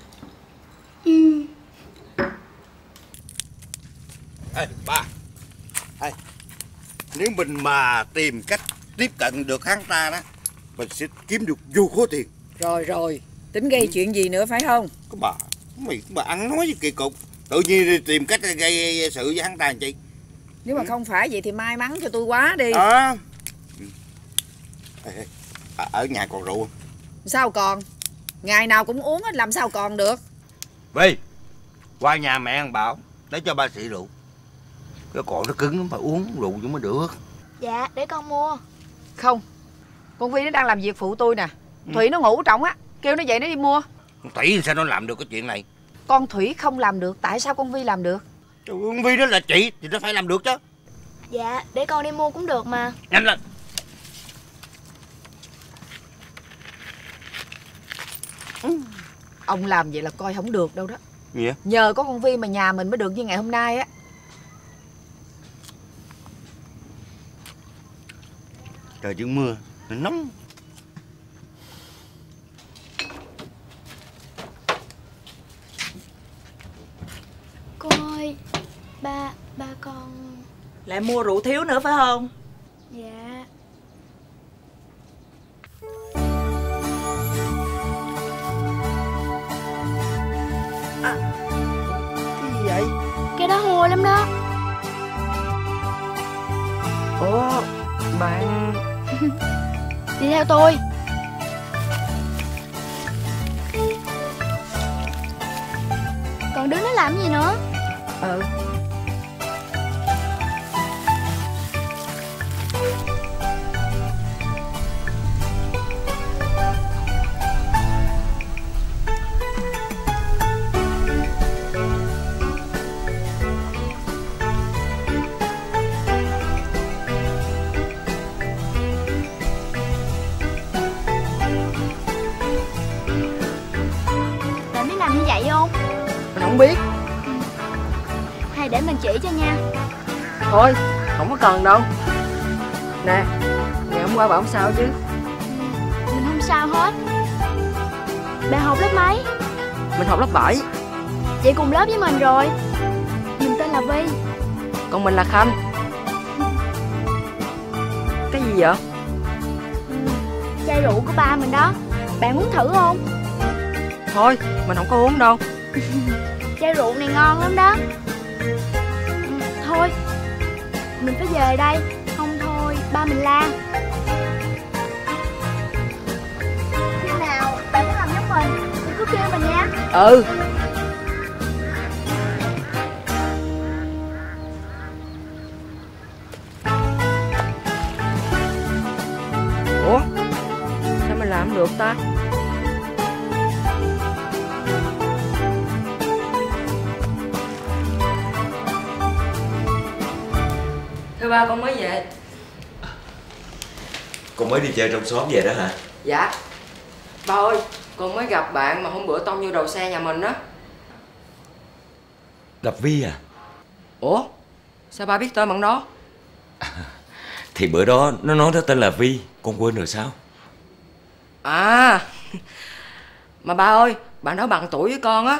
Ê, ba. Ê, nếu mình mà tìm cách tiếp cận được hắn ta đó, mình sẽ kiếm được vô số tiền. Rồi, tính gây chuyện gì nữa phải không? Có bà ăn nói với kỳ cục. Tự nhiên đi tìm cách gây sự với hắn ta làm chi? Nếu mà không phải vậy thì may mắn cho tôi quá đi. Ở nhà còn rượu không? Sao còn? Ngày nào cũng uống hết làm sao còn được. Vi, qua nhà mẹ ăn Bảo để cho ba xị rượu. Cái cổ nó cứng lắm, phải uống rượu chứ mới được. Dạ, để con mua. Không, con Vi nó đang làm việc phụ tôi nè. Thủy nó ngủ trỏng á, kêu nó dậy nó đi mua. Thủy sao nó làm được cái chuyện này? Con Thủy không làm được, tại sao con Vi làm được? Con Vi đó là chị thì nó phải làm được chứ. Dạ, để con đi mua cũng được mà. Nhanh lên. Ông làm vậy là coi không được đâu đó. Gì vậy? Nhờ có con Vi mà nhà mình mới được như ngày hôm nay á. Trời chứ mưa, nó nóng. Cô ơi, ba con... Lại mua rượu thiếu nữa phải không? Dạ. Cái gì vậy? Cái đó hôi lắm đó. Ủa, bạn... Đi theo tôi. Còn đứng đó làm gì nữa? biết. Hay để mình chỉ cho nha. Thôi, không có cần đâu. Nè, ngày hôm qua bà không sao chứ? Mình không sao hết. Bạn học lớp mấy? Mình học lớp 7. Vậy cùng lớp với mình rồi. Mình tên là Vi. Còn mình là Khanh. Cái gì vậy? Chai rượu của ba mình đó. Bạn muốn thử không? Thôi, mình không có uống đâu. Chai rượu này ngon lắm đó. Thôi, mình phải về đây. Không thôi, ba mình la. Khi nào bạn muốn làm giống mình thì cứ kêu mình nha. Ừ. Ủa, sao mình làm không được ta? Thưa ba, con mới về. Con mới đi chơi trong xóm về đó hả? Dạ. Ba ơi, con mới gặp bạn mà hôm bữa tông vô đầu xe nhà mình á. Gặp Vi à? Ủa, sao ba biết tên bạn đó? Thì bữa đó nó nói nó tên là Vi, con quên rồi sao? À, mà ba ơi, bạn đó bằng tuổi với con á.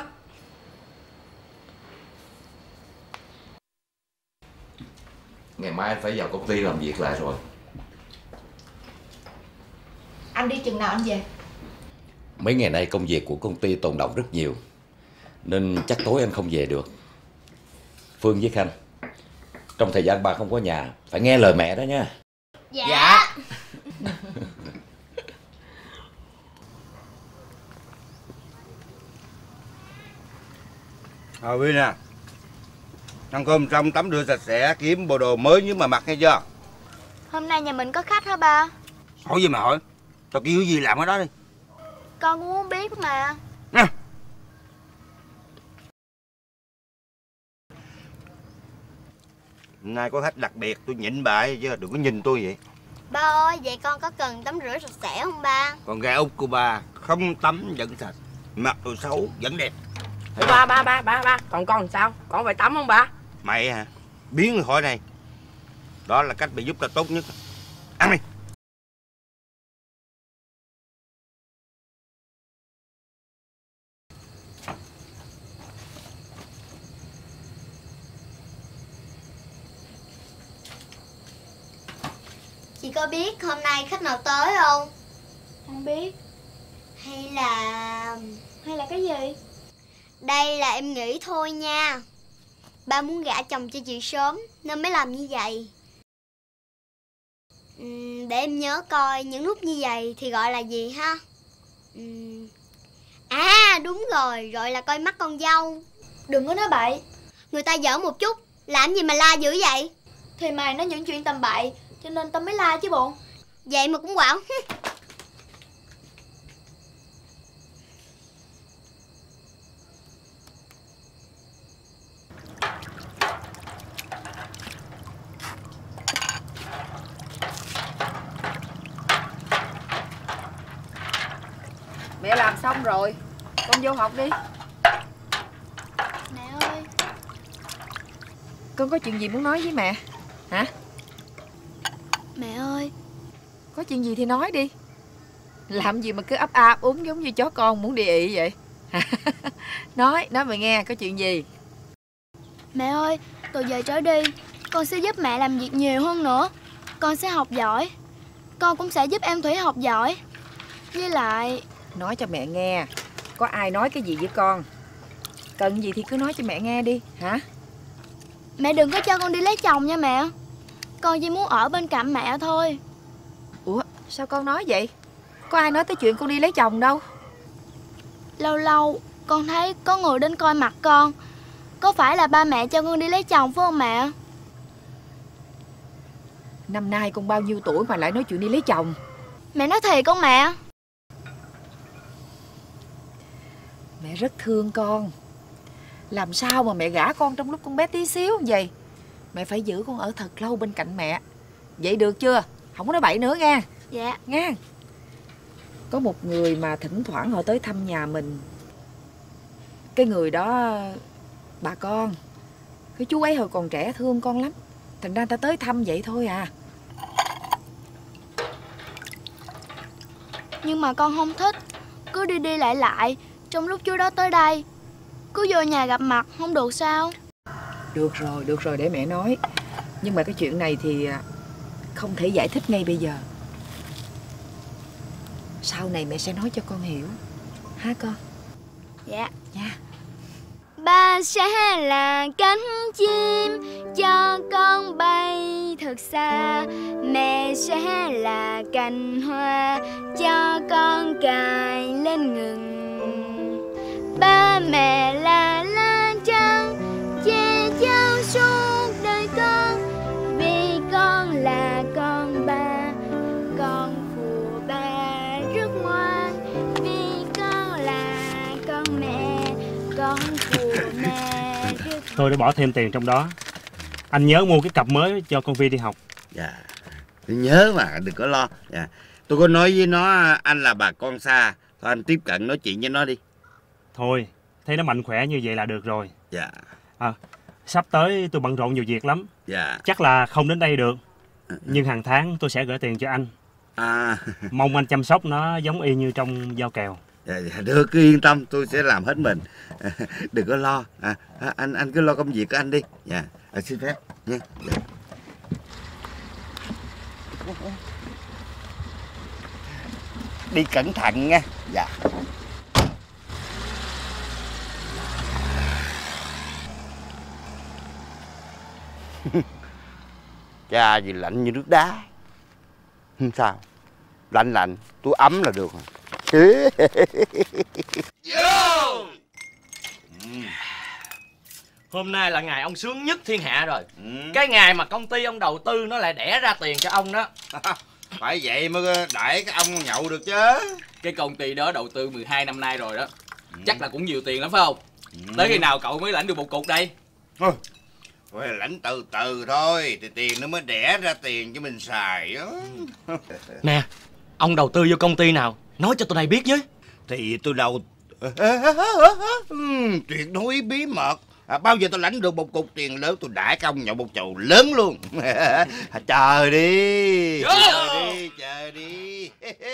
Ngày mai anh phải vào công ty làm việc lại rồi. Anh đi chừng nào anh về? Mấy ngày nay công việc của công ty tồn đọng rất nhiều, nên chắc tối anh không về được. Phương với Khanh, trong thời gian ba không có nhà, phải nghe lời mẹ đó nha. Dạ. Thôi Vi nè, ăn cơm xong tắm rửa sạch sẽ, kiếm bộ đồ mới nhưng mà mặc nghe chưa? Hôm nay nhà mình có khách hả ba? Hỏi gì mà hỏi, tao kêu gì làm ở đó đi. Con cũng muốn biết mà. Nè. Hôm nay có khách đặc biệt, tôi nhịn bại chứ đừng có nhìn tôi vậy. Ba ơi, vậy con có cần tắm rửa sạch sẽ không ba? Con gái út của ba không tắm vẫn sạch, mặc đồ xấu vẫn đẹp. Ba, còn con sao? Con phải tắm không ba? Mày hả? Biến người hỏi này. Đó là cách mày giúp tao tốt nhất. Ăn đi. Chị có biết hôm nay khách nào tới không? Không biết. Hay là cái gì? Đây là em nghĩ thôi nha. Ba muốn gả chồng cho chị sớm nên mới làm như vậy. Để em nhớ coi những lúc như vậy thì gọi là gì ha. À đúng rồi, gọi là coi mắt con dâu. Đừng có nói bậy. Người ta giỡn một chút, làm gì mà la dữ vậy? Thì mày nói những chuyện tầm bậy cho nên tao mới la chứ bộ. Vậy mà cũng quạo. Mẹ làm xong rồi, con vô học đi. Mẹ ơi. Con có chuyện gì muốn nói với mẹ hả? Mẹ ơi. Có chuyện gì thì nói đi. Làm gì mà cứ ấp a úng giống như chó con muốn đi ị vậy? Nói mày nghe, có chuyện gì? Mẹ ơi, từ giờ trở đi con sẽ giúp mẹ làm việc nhiều hơn nữa. Con sẽ học giỏi. Con cũng sẽ giúp em Thủy học giỏi. Với lại... Nói cho mẹ nghe. Có ai nói cái gì với con? Cần gì thì cứ nói cho mẹ nghe đi, hả? Mẹ đừng có cho con đi lấy chồng nha mẹ. Con chỉ muốn ở bên cạnh mẹ thôi. Ủa, sao con nói vậy? Có ai nói tới chuyện con đi lấy chồng đâu. Lâu lâu con thấy có người đến coi mặt con. Có phải là ba mẹ cho con đi lấy chồng phải không mẹ? Năm nay con bao nhiêu tuổi mà lại nói chuyện đi lấy chồng? Mẹ nói thiệt không mẹ? Mẹ rất thương con. Làm sao mà mẹ gả con trong lúc con bé tí xíu như vậy? Mẹ phải giữ con ở thật lâu bên cạnh mẹ. Vậy được chưa? Không có nói bậy nữa nha. Dạ. Nha. Có một người mà thỉnh thoảng họ tới thăm nhà mình. Cái người đó Bà con, cái chú ấy hồi còn trẻ thương con lắm, thành ra ta tới thăm vậy thôi à. Nhưng mà con không thích. Cứ đi đi lại lại trong lúc chú đó tới đây. Cứ vô nhà gặp mặt không được sao? Được rồi, để mẹ nói. Nhưng mà cái chuyện này thì không thể giải thích ngay bây giờ. Sau này mẹ sẽ nói cho con hiểu. Ha con? Dạ. Nha. Ba sẽ là cánh chim cho con bay thật xa. Mẹ sẽ là cành hoa cho con cài lên ngừng. Ba mẹ là lá trắng che chở suốt đời con. Vì con là con ba, con của ba rất ngoan. Vì con là con mẹ, con của mẹ rất... Tôi đã bỏ thêm tiền trong đó. Anh nhớ mua cái cặp mới cho con Vi đi học. Dạ, tôi nhớ mà, đừng có lo. Dạ. Tôi có nói với nó anh là bà con xa. Thôi anh tiếp cận nói chuyện với nó đi. Thôi, thấy nó mạnh khỏe như vậy là được rồi. Dạ. Sắp tới tôi bận rộn nhiều việc lắm. Dạ. Chắc là không đến đây được. Nhưng hàng tháng tôi sẽ gửi tiền cho anh. Mong anh chăm sóc nó giống y như trong giao kèo. Dạ, được, cứ yên tâm, tôi sẽ làm hết mình. Đừng có lo. Anh cứ lo công việc của anh đi. Dạ. Xin phép nha. Dạ. Đi cẩn thận nha. Dạ. Cha gì lạnh như nước đá. Không sao, lạnh tôi ấm là được rồi. Hôm nay là ngày ông sướng nhất thiên hạ rồi. Cái ngày mà công ty ông đầu tư nó lại đẻ ra tiền cho ông đó. Phải vậy mới đẩy cái ông nhậu được chứ. Cái công ty đó đầu tư 12 năm nay rồi đó. Chắc là cũng nhiều tiền lắm phải không? Tới khi nào cậu mới lãnh được một cục đây? Phải lãnh từ từ thôi, thì tiền nó mới đẻ ra tiền cho mình xài đó. Nè, ông đầu tư vô công ty nào? Nói cho tôi này biết với. Thì tôi đầu... tuyệt đối bí mật. Bao giờ tôi lãnh được một cục tiền lớn tôi đãi cái ông nhậu một chầu lớn luôn. Chờ đi. Chờ đi.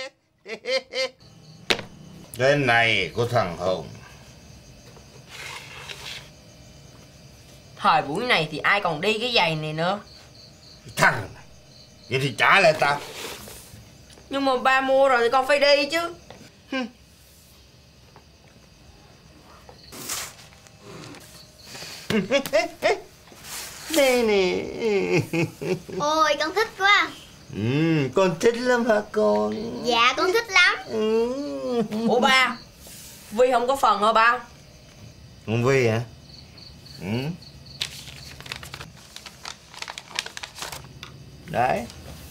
Cái này của thằng Hùng. Thời buổi này thì ai còn đi cái giày này nữa. Thằng này, vậy thì trả lại tao. Nhưng mà ba mua rồi thì con phải đi chứ. Đây nè. Ôi con thích quá. Con thích lắm hả con? Dạ con thích lắm. Ủa ba, Vi không có phần hả ba? Con Vi hả? Đấy.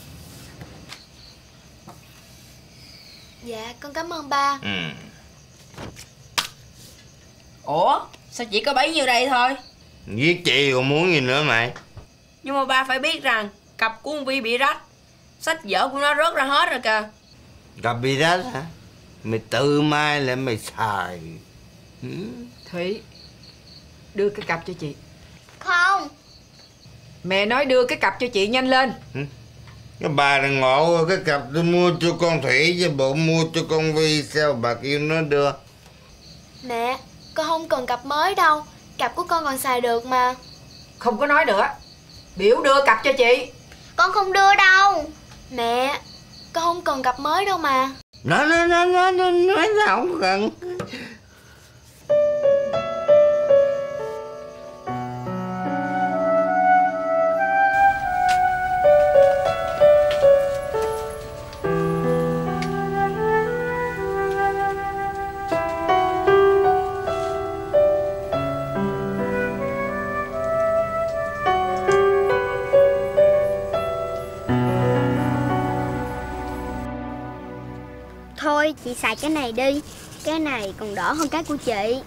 Dạ con cảm ơn ba. Ủa sao chỉ có bấy nhiêu đây thôi? Giết chị còn muốn gì nữa mày? Nhưng mà ba phải biết rằng cặp của con Vi bị rách. Sách vở của nó rớt ra hết rồi kìa. Cặp bị rách hả? Mày tự mai lại mày xài. Thủy, đưa cái cặp cho chị. Không. Mẹ nói đưa cái cặp cho chị nhanh lên. Cái bà này ngộ rồi, cái cặp tôi mua cho con Thủy chứ bộ mua cho con Vi sao bà kêu nó đưa. Mẹ, con không cần cặp mới đâu. Cặp của con còn xài được mà. Không có nói nữa. Biểu đưa cặp cho chị. Con không đưa đâu. Mẹ, con không cần cặp mới đâu mà. Nói sao không cần. Thôi chị xài cái này đi. Cái này còn đỡ hơn cái của chị.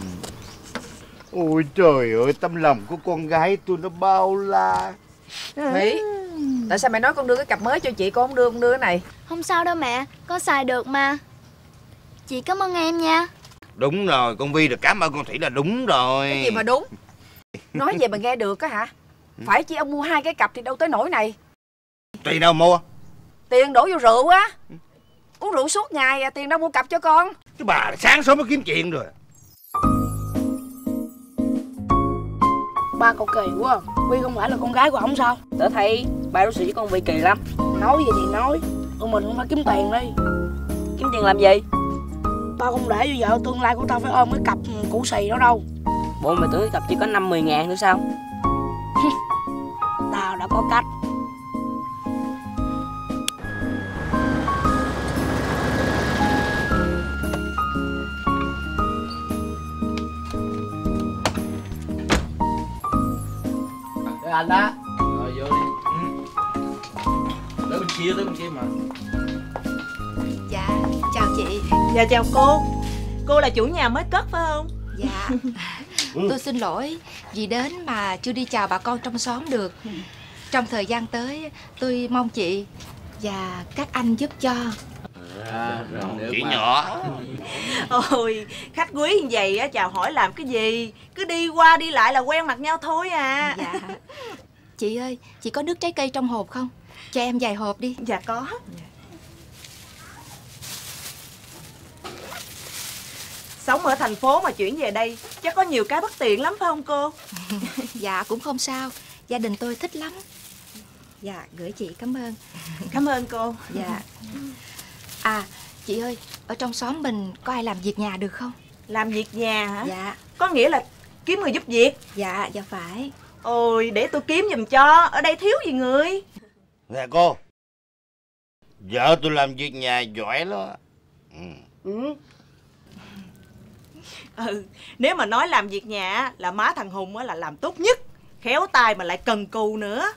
Ôi trời ơi, tấm lòng của con gái tôi nó bao la. Thủy, tại sao mẹ nói con đưa cái cặp mới cho chị, con không đưa cái này? Không sao đâu mẹ, con xài được mà. Chị cảm ơn em nha. Đúng rồi, con Vi được cảm ơn con Thủy là đúng rồi. Cái gì mà đúng? Nói về mà nghe được á hả? Phải chi ông mua 2 cái cặp thì đâu tới nỗi này. Tiền đâu mua? Tiền đổ vô rượu á. Uống rượu suốt ngày à, tiền đâu mua cặp cho con. Cái bà sáng sớm mới kiếm chuyện rồi. Ba cậu kỳ quá. Quy không phải là con gái của ổng sao? Tớ thấy ba đối xử với con Vi kỳ lắm. Nói gì thì nói, tụi mình cũng phải kiếm tiền đi. Kiếm tiền làm gì? Ba không để cho vợ tương lai của tao phải ôm cái cặp củ xì đó đâu. Bộ mày tưởng cái cặp chỉ có 5-10 ngàn nữa sao? Tao đã có cách. Để anh đó. Rồi vô đi. Tới bên kia mà. Dạ, chào chị. Dạ chào cô. Cô là chủ nhà mới cất phải không? Dạ. Tôi xin lỗi vì đến mà chưa đi chào bà con trong xóm được. Trong thời gian tới tôi mong chị và các anh giúp cho. Chị nhỏ. Ôi, khách quý như vậy á, chào hỏi làm cái gì? Cứ đi qua đi lại là quen mặt nhau thôi à. Dạ. Chị ơi, chị có nước trái cây trong hộp không? Cho em vài hộp đi. Dạ có. Sống ở thành phố mà chuyển về đây chắc có nhiều cái bất tiện lắm phải không cô? Dạ cũng không sao. Gia đình tôi thích lắm. Dạ gửi chị cảm ơn. Cảm ơn cô. Dạ. À chị ơi, ở trong xóm mình có ai làm việc nhà được không? Làm việc nhà hả? Dạ. Có nghĩa là kiếm người giúp việc? Dạ, dạ phải. Ôi để tôi kiếm giùm cho. Ở đây thiếu gì người. Nè cô, vợ tôi làm việc nhà giỏi lắm. Nếu mà nói làm việc nhà là má thằng Hùng là làm tốt nhất. Khéo tay mà lại cần cù nữa.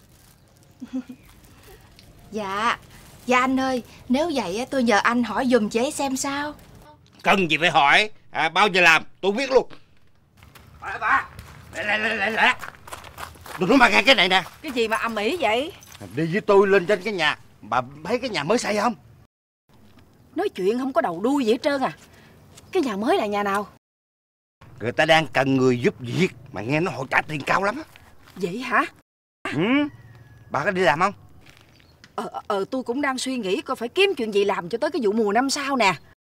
Dạ. Dạ anh ơi, nếu vậy tôi nhờ anh hỏi giùm chị ấy xem sao. Cần gì phải hỏi, bao giờ làm tôi biết luôn. Bà lại. Đừng nói mà nghe cái này nè. Cái gì mà ầm ĩ vậy? Đi với tôi lên trên cái nhà. Bà thấy cái nhà mới xây không? Nói chuyện không có đầu đuôi gì hết trơn à. Cái nhà mới là nhà nào? Người ta đang cần người giúp việc. Mà nghe nói họ trả tiền cao lắm. Vậy hả? Bà có đi làm không? Tôi cũng đang suy nghĩ coi phải kiếm chuyện gì làm cho tới cái vụ mùa năm sau nè.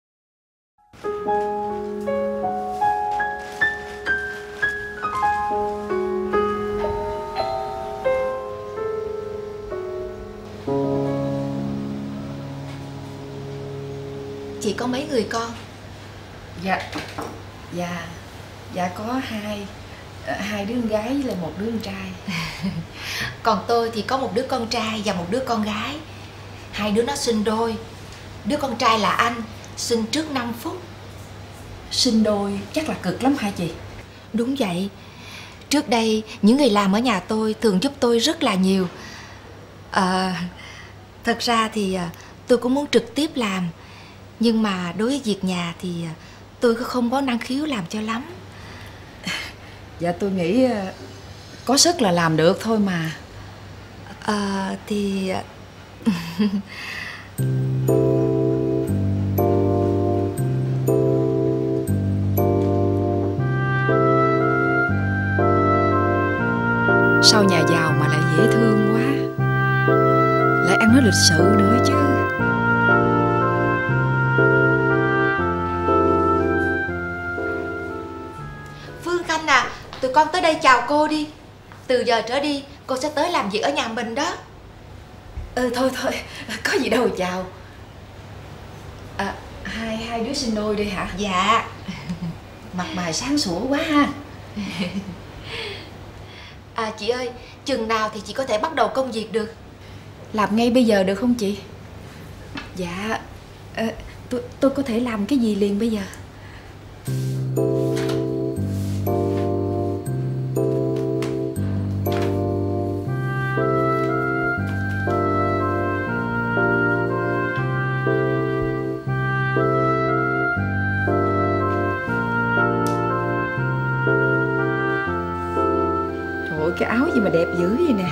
Chị có mấy người con? Dạ có hai đứa con gái với lại một đứa con trai. Còn tôi thì có một đứa con trai và một đứa con gái. Hai đứa nó sinh đôi. Đứa con trai là anh, sinh trước 5 phút. Sinh đôi chắc là cực lắm hả chị? Đúng vậy. Trước đây những người làm ở nhà tôi thường giúp tôi rất là nhiều. Thật ra thì tôi cũng muốn trực tiếp làm, nhưng mà đối với việc nhà thì tôi không có năng khiếu làm cho lắm. Dạ tôi nghĩ có sức là làm được thôi mà. Thì Sao nhà giàu mà lại dễ thương quá. Lại ăn nói lịch sự nữa chứ. Phương Khanh à, tụi con tới đây chào cô đi. Từ giờ trở đi cô sẽ tới làm việc ở nhà mình đó. Thôi có gì đâu chào. Hai đứa sinh đôi đi hả? Dạ. Mặt mày sáng sủa quá ha. Chị ơi, chừng nào thì chị có thể bắt đầu công việc được? Làm ngay bây giờ được không chị? Dạ tôi có thể làm cái gì liền bây giờ? Trời ơi, cái áo gì mà đẹp dữ vậy nè.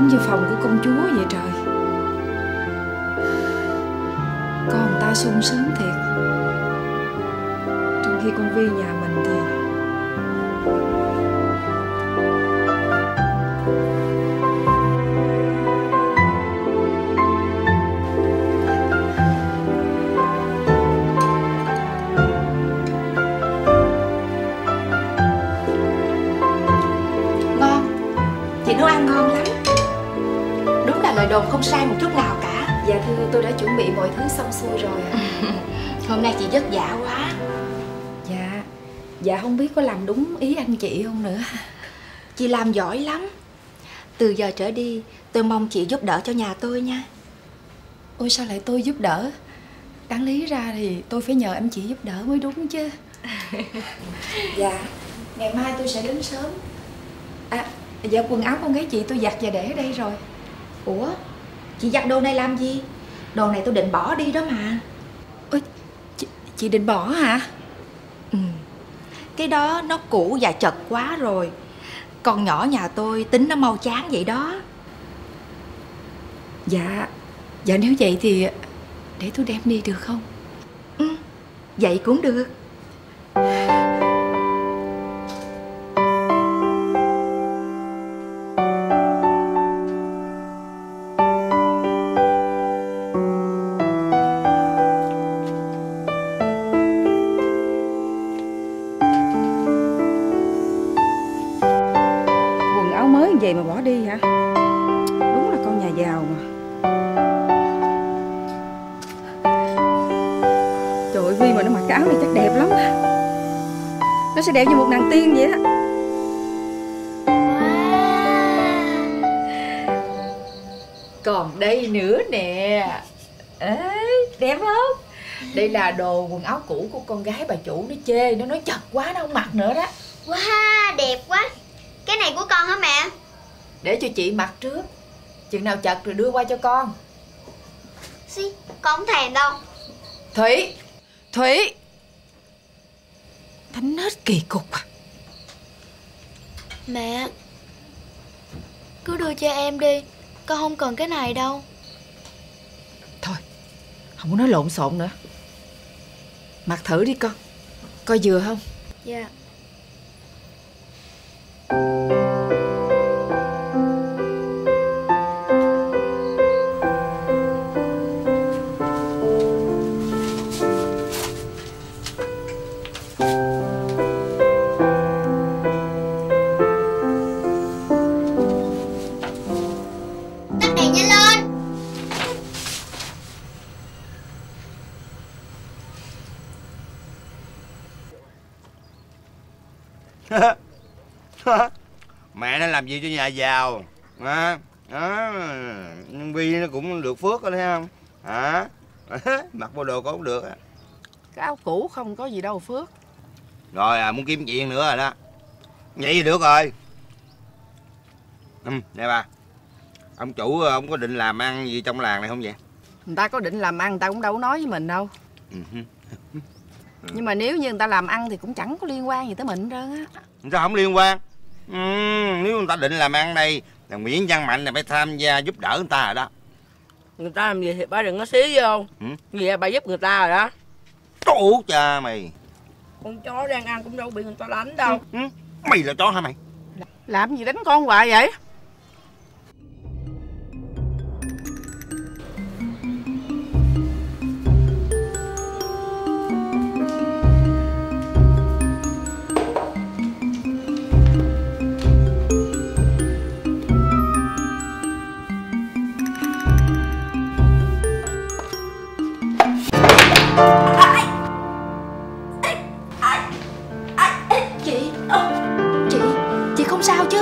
giống như phòng của công chúa vậy trời. Con ta sung sướng thiệt, trong khi con Vi nhà mình thì nấu ăn ngon lắm. Đúng là lời đồn không sai một chút nào cả. Dạ thưa, tôi đã chuẩn bị mọi thứ xong xuôi rồi ạ. Hôm nay chị vất vả quá. Dạ không biết có làm đúng ý anh chị không nữa. Chị làm giỏi lắm. Từ giờ trở đi tôi mong chị giúp đỡ cho nhà tôi nha. Ôi sao lại tôi giúp đỡ? Đáng lý ra thì tôi phải nhờ anh chị giúp đỡ mới đúng chứ. Dạ, ngày mai tôi sẽ đến sớm. Dạ quần áo con gái chị tôi giặt và để ở đây rồi. Ủa, chị giặt đồ này làm gì? Đồ này tôi định bỏ đi đó mà. Ôi, chị định bỏ hả? Cái đó nó cũ và chật quá rồi. Con nhỏ nhà tôi tính nó mau chán vậy đó. Dạ nếu vậy thì để tôi đem đi được không? Vậy cũng được. Vậy mà bỏ đi hả? Đúng là con nhà giàu mà. Trời ơi, Vi mà nó mặc cái áo này chắc đẹp lắm. Nó sẽ đẹp như một nàng tiên vậy đó. Còn đây nữa nè. Ê, đẹp không? Đây là đồ quần áo cũ của con gái bà chủ, nó chê, nó nói chật quá nó không mặc nữa đó. Wow, đẹp quá. Cái này của con hả mẹ? Để cho chị mặc trước, chừng nào chật rồi đưa qua cho con. Xí, con không thèm đâu. Thủy Thánh hết kỳ cục à. Mẹ, cứ đưa cho em đi, con không cần cái này đâu. Thôi, không có nói lộn xộn nữa. Mặc thử đi con, coi vừa không? Dạ. Mẹ nó làm gì cho nhà giàu à, nhưng Vi nó cũng được phước rồi thấy không hả? Mặc bộ đồ cũng được. Cái áo cũ không có gì đâu Phước. Rồi muốn kiếm chuyện nữa rồi đó. Vậy thì được rồi. Nè bà, ông chủ ông có định làm ăn gì trong làng này không vậy? Người ta có định làm ăn người ta cũng đâu có nói với mình đâu. Nhưng mà nếu như người ta làm ăn thì cũng chẳng có liên quan gì tới mình hết trơn á. Sao không liên quan? Nếu người ta định làm ăn đây, thằng Nguyễn Văn Mạnh này phải tham gia giúp đỡ người ta rồi đó. Người ta làm gì thì bà đừng có xí vô. Vì bà giúp người ta rồi đó. Tổ cha mày. Con chó đang ăn cũng đâu bị người ta đánh đâu. Mày là chó hả mày? Làm gì đánh con hoài vậy? Chị không sao chứ?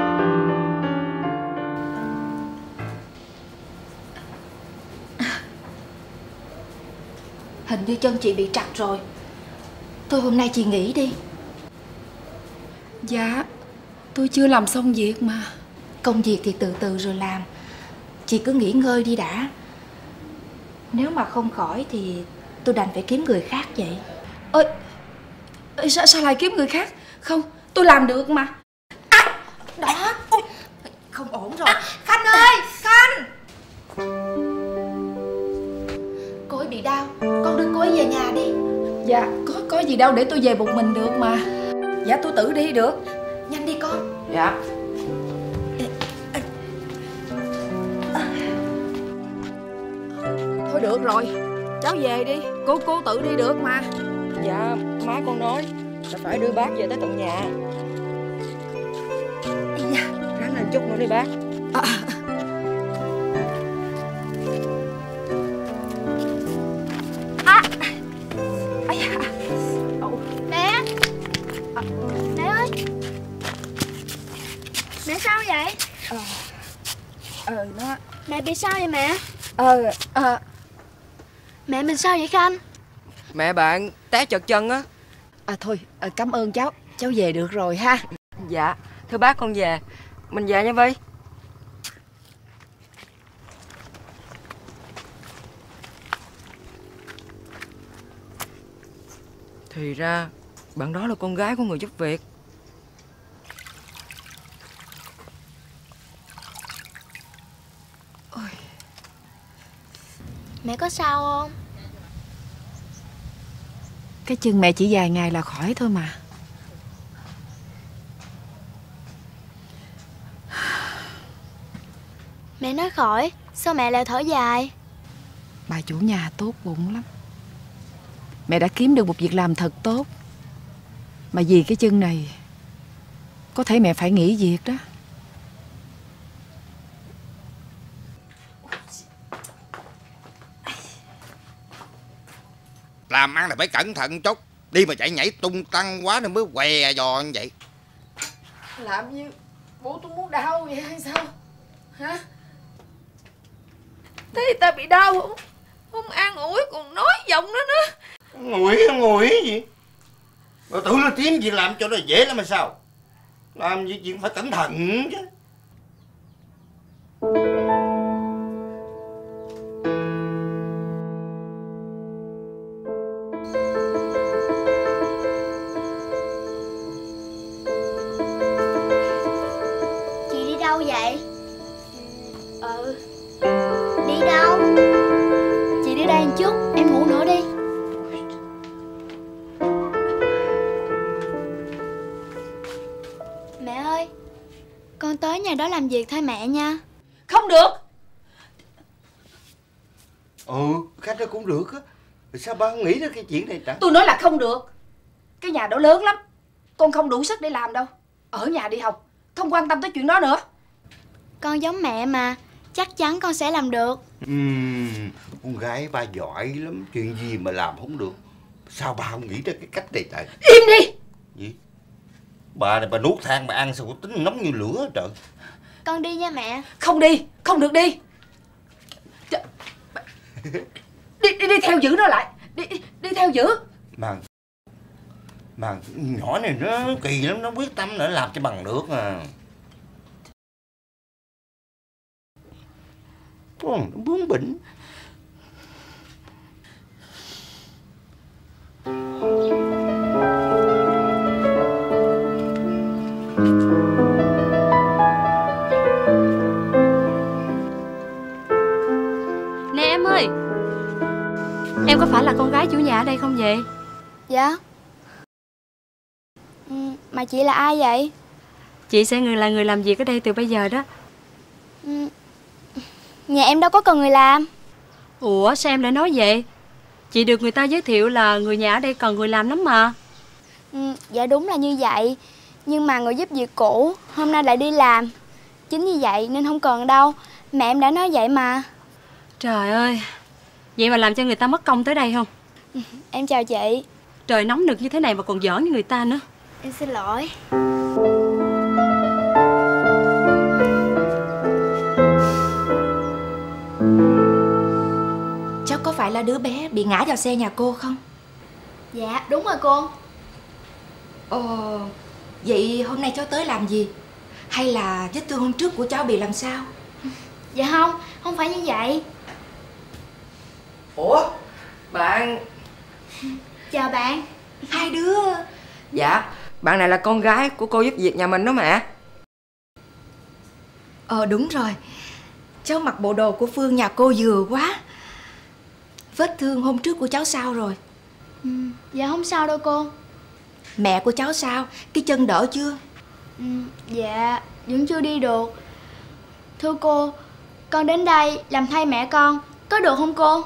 Hình như chân chị bị trật rồi. Thôi hôm nay chị nghỉ đi. Dạ, tôi chưa làm xong việc mà. Công việc thì từ từ rồi làm. Chị cứ nghỉ ngơi đi đã. Nếu mà không khỏi thì tôi đành phải kiếm người khác vậy. Ơi, sao lại kiếm người khác? Không, tôi làm được mà. Đó, không ổn rồi. Khanh ơi, Khanh. Cô ấy bị đau, con đưa cô ấy về nhà đi. Dạ, có gì đâu, để tôi về một mình được mà. Dạ tôi tự đi được. Nhanh đi con. Dạ. Thôi được rồi, cháu về đi. Cô tự đi được mà. Dạ, má con nói là phải đưa bác về tới tận nhà. Dạ, ráng lên chút nữa đi bác. Mẹ. Mẹ ơi. Mẹ sao vậy? Nó... Mẹ bị sao vậy mẹ? Mẹ mình sao vậy Khanh? Mẹ bạn té trật chân á. Thôi, cảm ơn cháu về được rồi ha. Dạ, thưa bác con về. Mình về nha Vi. Thì ra bạn đó là con gái của người giúp việc. Mẹ có sao không? Cái chân mẹ chỉ vài ngày là khỏi thôi mà. Mẹ nói khỏi, sao mẹ lại thở dài? Bà chủ nhà tốt bụng lắm. Mẹ đã kiếm được một việc làm thật tốt. Mà vì cái chân này có thể mẹ phải nghỉ việc đó. Làm ăn là phải cẩn thận chút. Đi mà chạy nhảy tung tăng quá nên mới què giò như vậy. Làm như bố tôi muốn đau vậy hay sao? Hả? Thế thì ta bị đau không an ủi còn nói giọng nữa nữa. Ngủi gì? Rồi tự nó kiếm gì làm cho nó dễ lắm mà sao? Làm gì chuyện phải cẩn thận chứ. Chị đi đâu vậy? Đi đâu? Chị đi đây một chút, em ngủ nữa đi. Mẹ ơi, con tới nhà đó làm việc thôi mẹ nha. Không được. Cách đó cũng được á. Sao ba không nghĩ đến cái chuyện này ta? Tôi nói là không được. Cái nhà đó lớn lắm, con không đủ sức để làm đâu. Ở nhà đi học, không quan tâm tới chuyện đó nữa. Con giống mẹ mà, chắc chắn con sẽ làm được. Con gái ba giỏi lắm, chuyện gì mà làm không được. Sao ba không nghĩ ra cái cách này trời? Im đi. Gì? Bà này bà nuốt than mà ăn sao có tính nóng như lửa trời. Con đi nha mẹ. Không đi, không được đi. Đi theo giữ nó lại. Đi theo giữ. Mà nhỏ này nó kỳ lắm, nó quyết tâm nữa làm cho bằng được à. Nó bướng bỉnh. Nè em ơi, em có phải là con gái chủ nhà ở đây không vậy? Dạ. Mà chị là ai vậy? Chị sẽ là người làm việc ở đây từ bây giờ đó. Nhà em đâu có cần người làm. Ủa sao em lại nói vậy? Chị được người ta giới thiệu là người nhà ở đây cần người làm lắm mà. Dạ đúng là như vậy. Nhưng mà người giúp việc cũ hôm nay lại đi làm. Chính như vậy nên không cần đâu. Mẹ em đã nói vậy mà. Trời ơi, vậy mà làm cho người ta mất công tới đây không? Em chào chị. Trời nóng nực như thế này mà còn giỡn với người ta nữa. Em xin lỗi. Cháu có phải là đứa bé bị ngã vào xe nhà cô không? Dạ đúng rồi cô. Vậy hôm nay cháu tới làm gì? Hay là vết thương hôm trước của cháu bị làm sao? Dạ không phải như vậy. Ủa, bạn... Chào bạn. Hai đứa... Dạ, bạn này là con gái của cô giúp việc nhà mình đó mẹ. Đúng rồi. Cháu mặc bộ đồ của Phương nhà cô vừa quá. Vết thương hôm trước của cháu sao rồi? Dạ không sao đâu cô. Mẹ của cháu sao? Cái chân đỡ chưa? Dạ vẫn chưa đi được. Thưa cô, con đến đây làm thay mẹ con, có được không cô?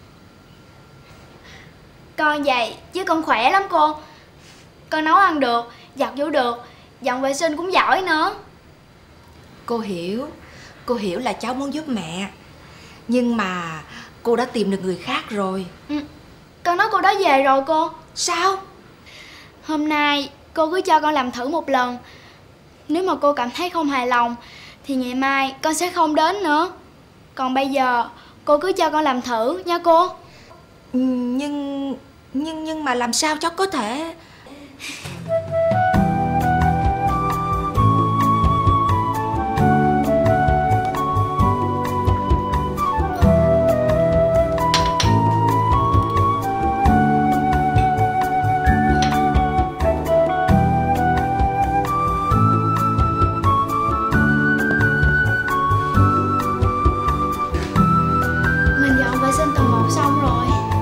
Con vậy chứ con khỏe lắm cô. Con nấu ăn được, giặt giũ được, dọn vệ sinh cũng giỏi nữa. Cô hiểu là cháu muốn giúp mẹ. Nhưng mà cô đã tìm được người khác rồi. Con nói cô đó về rồi cô. Sao? Hôm nay cô cứ cho con làm thử một lần. Nếu mà cô cảm thấy không hài lòng thì ngày mai con sẽ không đến nữa. Còn bây giờ cô cứ cho con làm thử nha cô. Nhưng mà làm sao cháu có thể... Mình dọn vệ sinh tầng 1 xong rồi.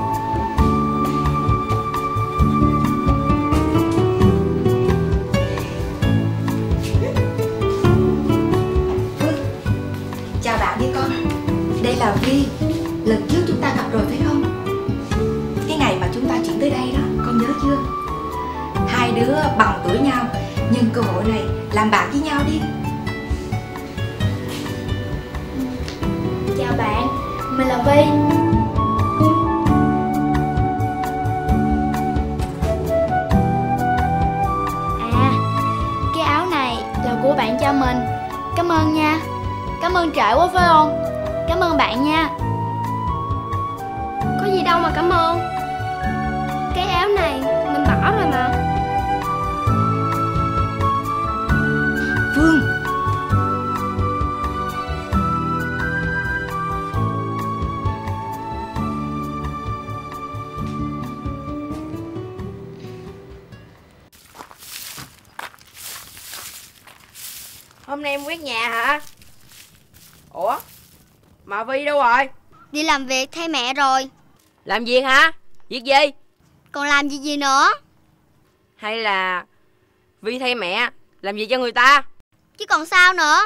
Chào bạn đi con. Đây là Vi. Lần trước chúng ta gặp rồi phải không? Cái ngày mà chúng ta chuyển tới đây đó, con nhớ chưa? Hai đứa bằng tuổi nhau, nhưng cơ hội này làm bạn với nhau đi. Chào bạn, mình là Vi. À, cái áo này là của bạn cho mình. Cảm ơn nha. Cảm ơn trễ quá phải không? Cảm ơn bạn nha. Có gì đâu mà cảm ơn. Cái áo này mình bỏ rồi mà. Phương. Hôm nay em quét nhà hả? Ủa? Mà Vi đâu rồi? Đi làm việc thay mẹ rồi. Làm việc hả? Việc gì? Còn làm gì nữa? Hay là Vi thay mẹ làm gì cho người ta? Chứ còn sao nữa.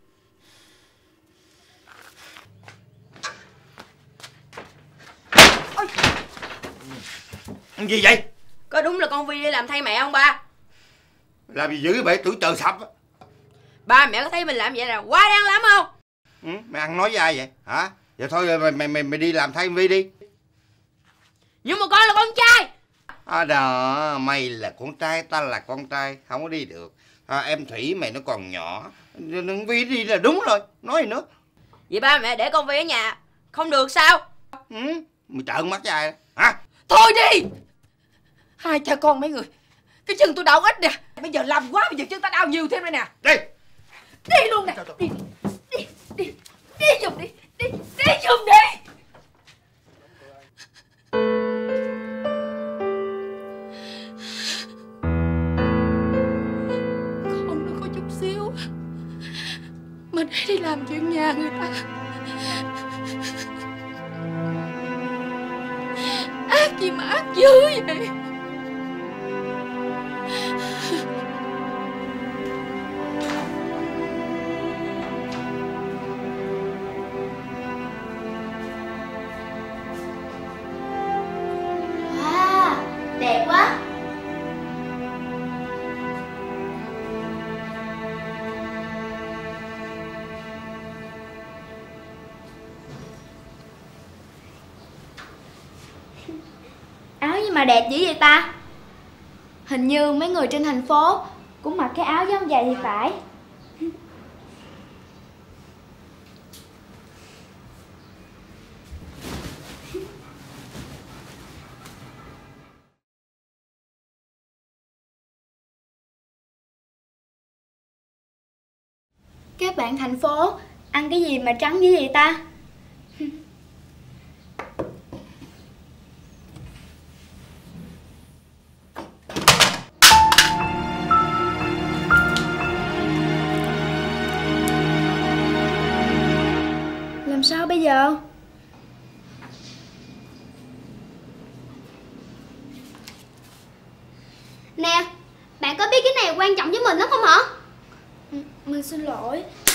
Gì vậy? Có đúng là con Vi đi làm thay mẹ không ba? Làm gì dữ vậy? Tuổi trời sập. Ba mẹ có thấy mình làm vậy là quá đáng lắm không? Mày ăn nói với ai vậy? Hả? Vậy thôi mày đi làm thay Vi đi. Nhưng mà con là con trai. Đó, mày là con trai, ta là con trai, không có đi được. Em Thủy mày nó còn nhỏ, Vi đi là đúng rồi, nói gì nữa. Vậy ba mẹ để con Vi ở nhà không được sao? Mày trợn mắt với ai hả? Thôi đi. Hai cha con mấy người, cái chân tôi đau ít nè, bây giờ làm quá, bây giờ chân ta đau nhiều thêm đây nè. Đi. Đi luôn nè. Đi giùm đi. Đi giùm đi. Con nó có chút xíu mà để đi làm chuyện nhà người ta. Ác gì mà ác dữ vậy. Wow, đẹp quá. Áo gì mà đẹp dữ vậy ta? Hình như mấy người trên thành phố cũng mặc cái áo giống vậy thì phải. Các bạn thành phố ăn cái gì mà trắng như vậy ta? làm sao bây giờ? Nè, bạn có biết cái này quan trọng với mình lắm không hả? Mình xin lỗi,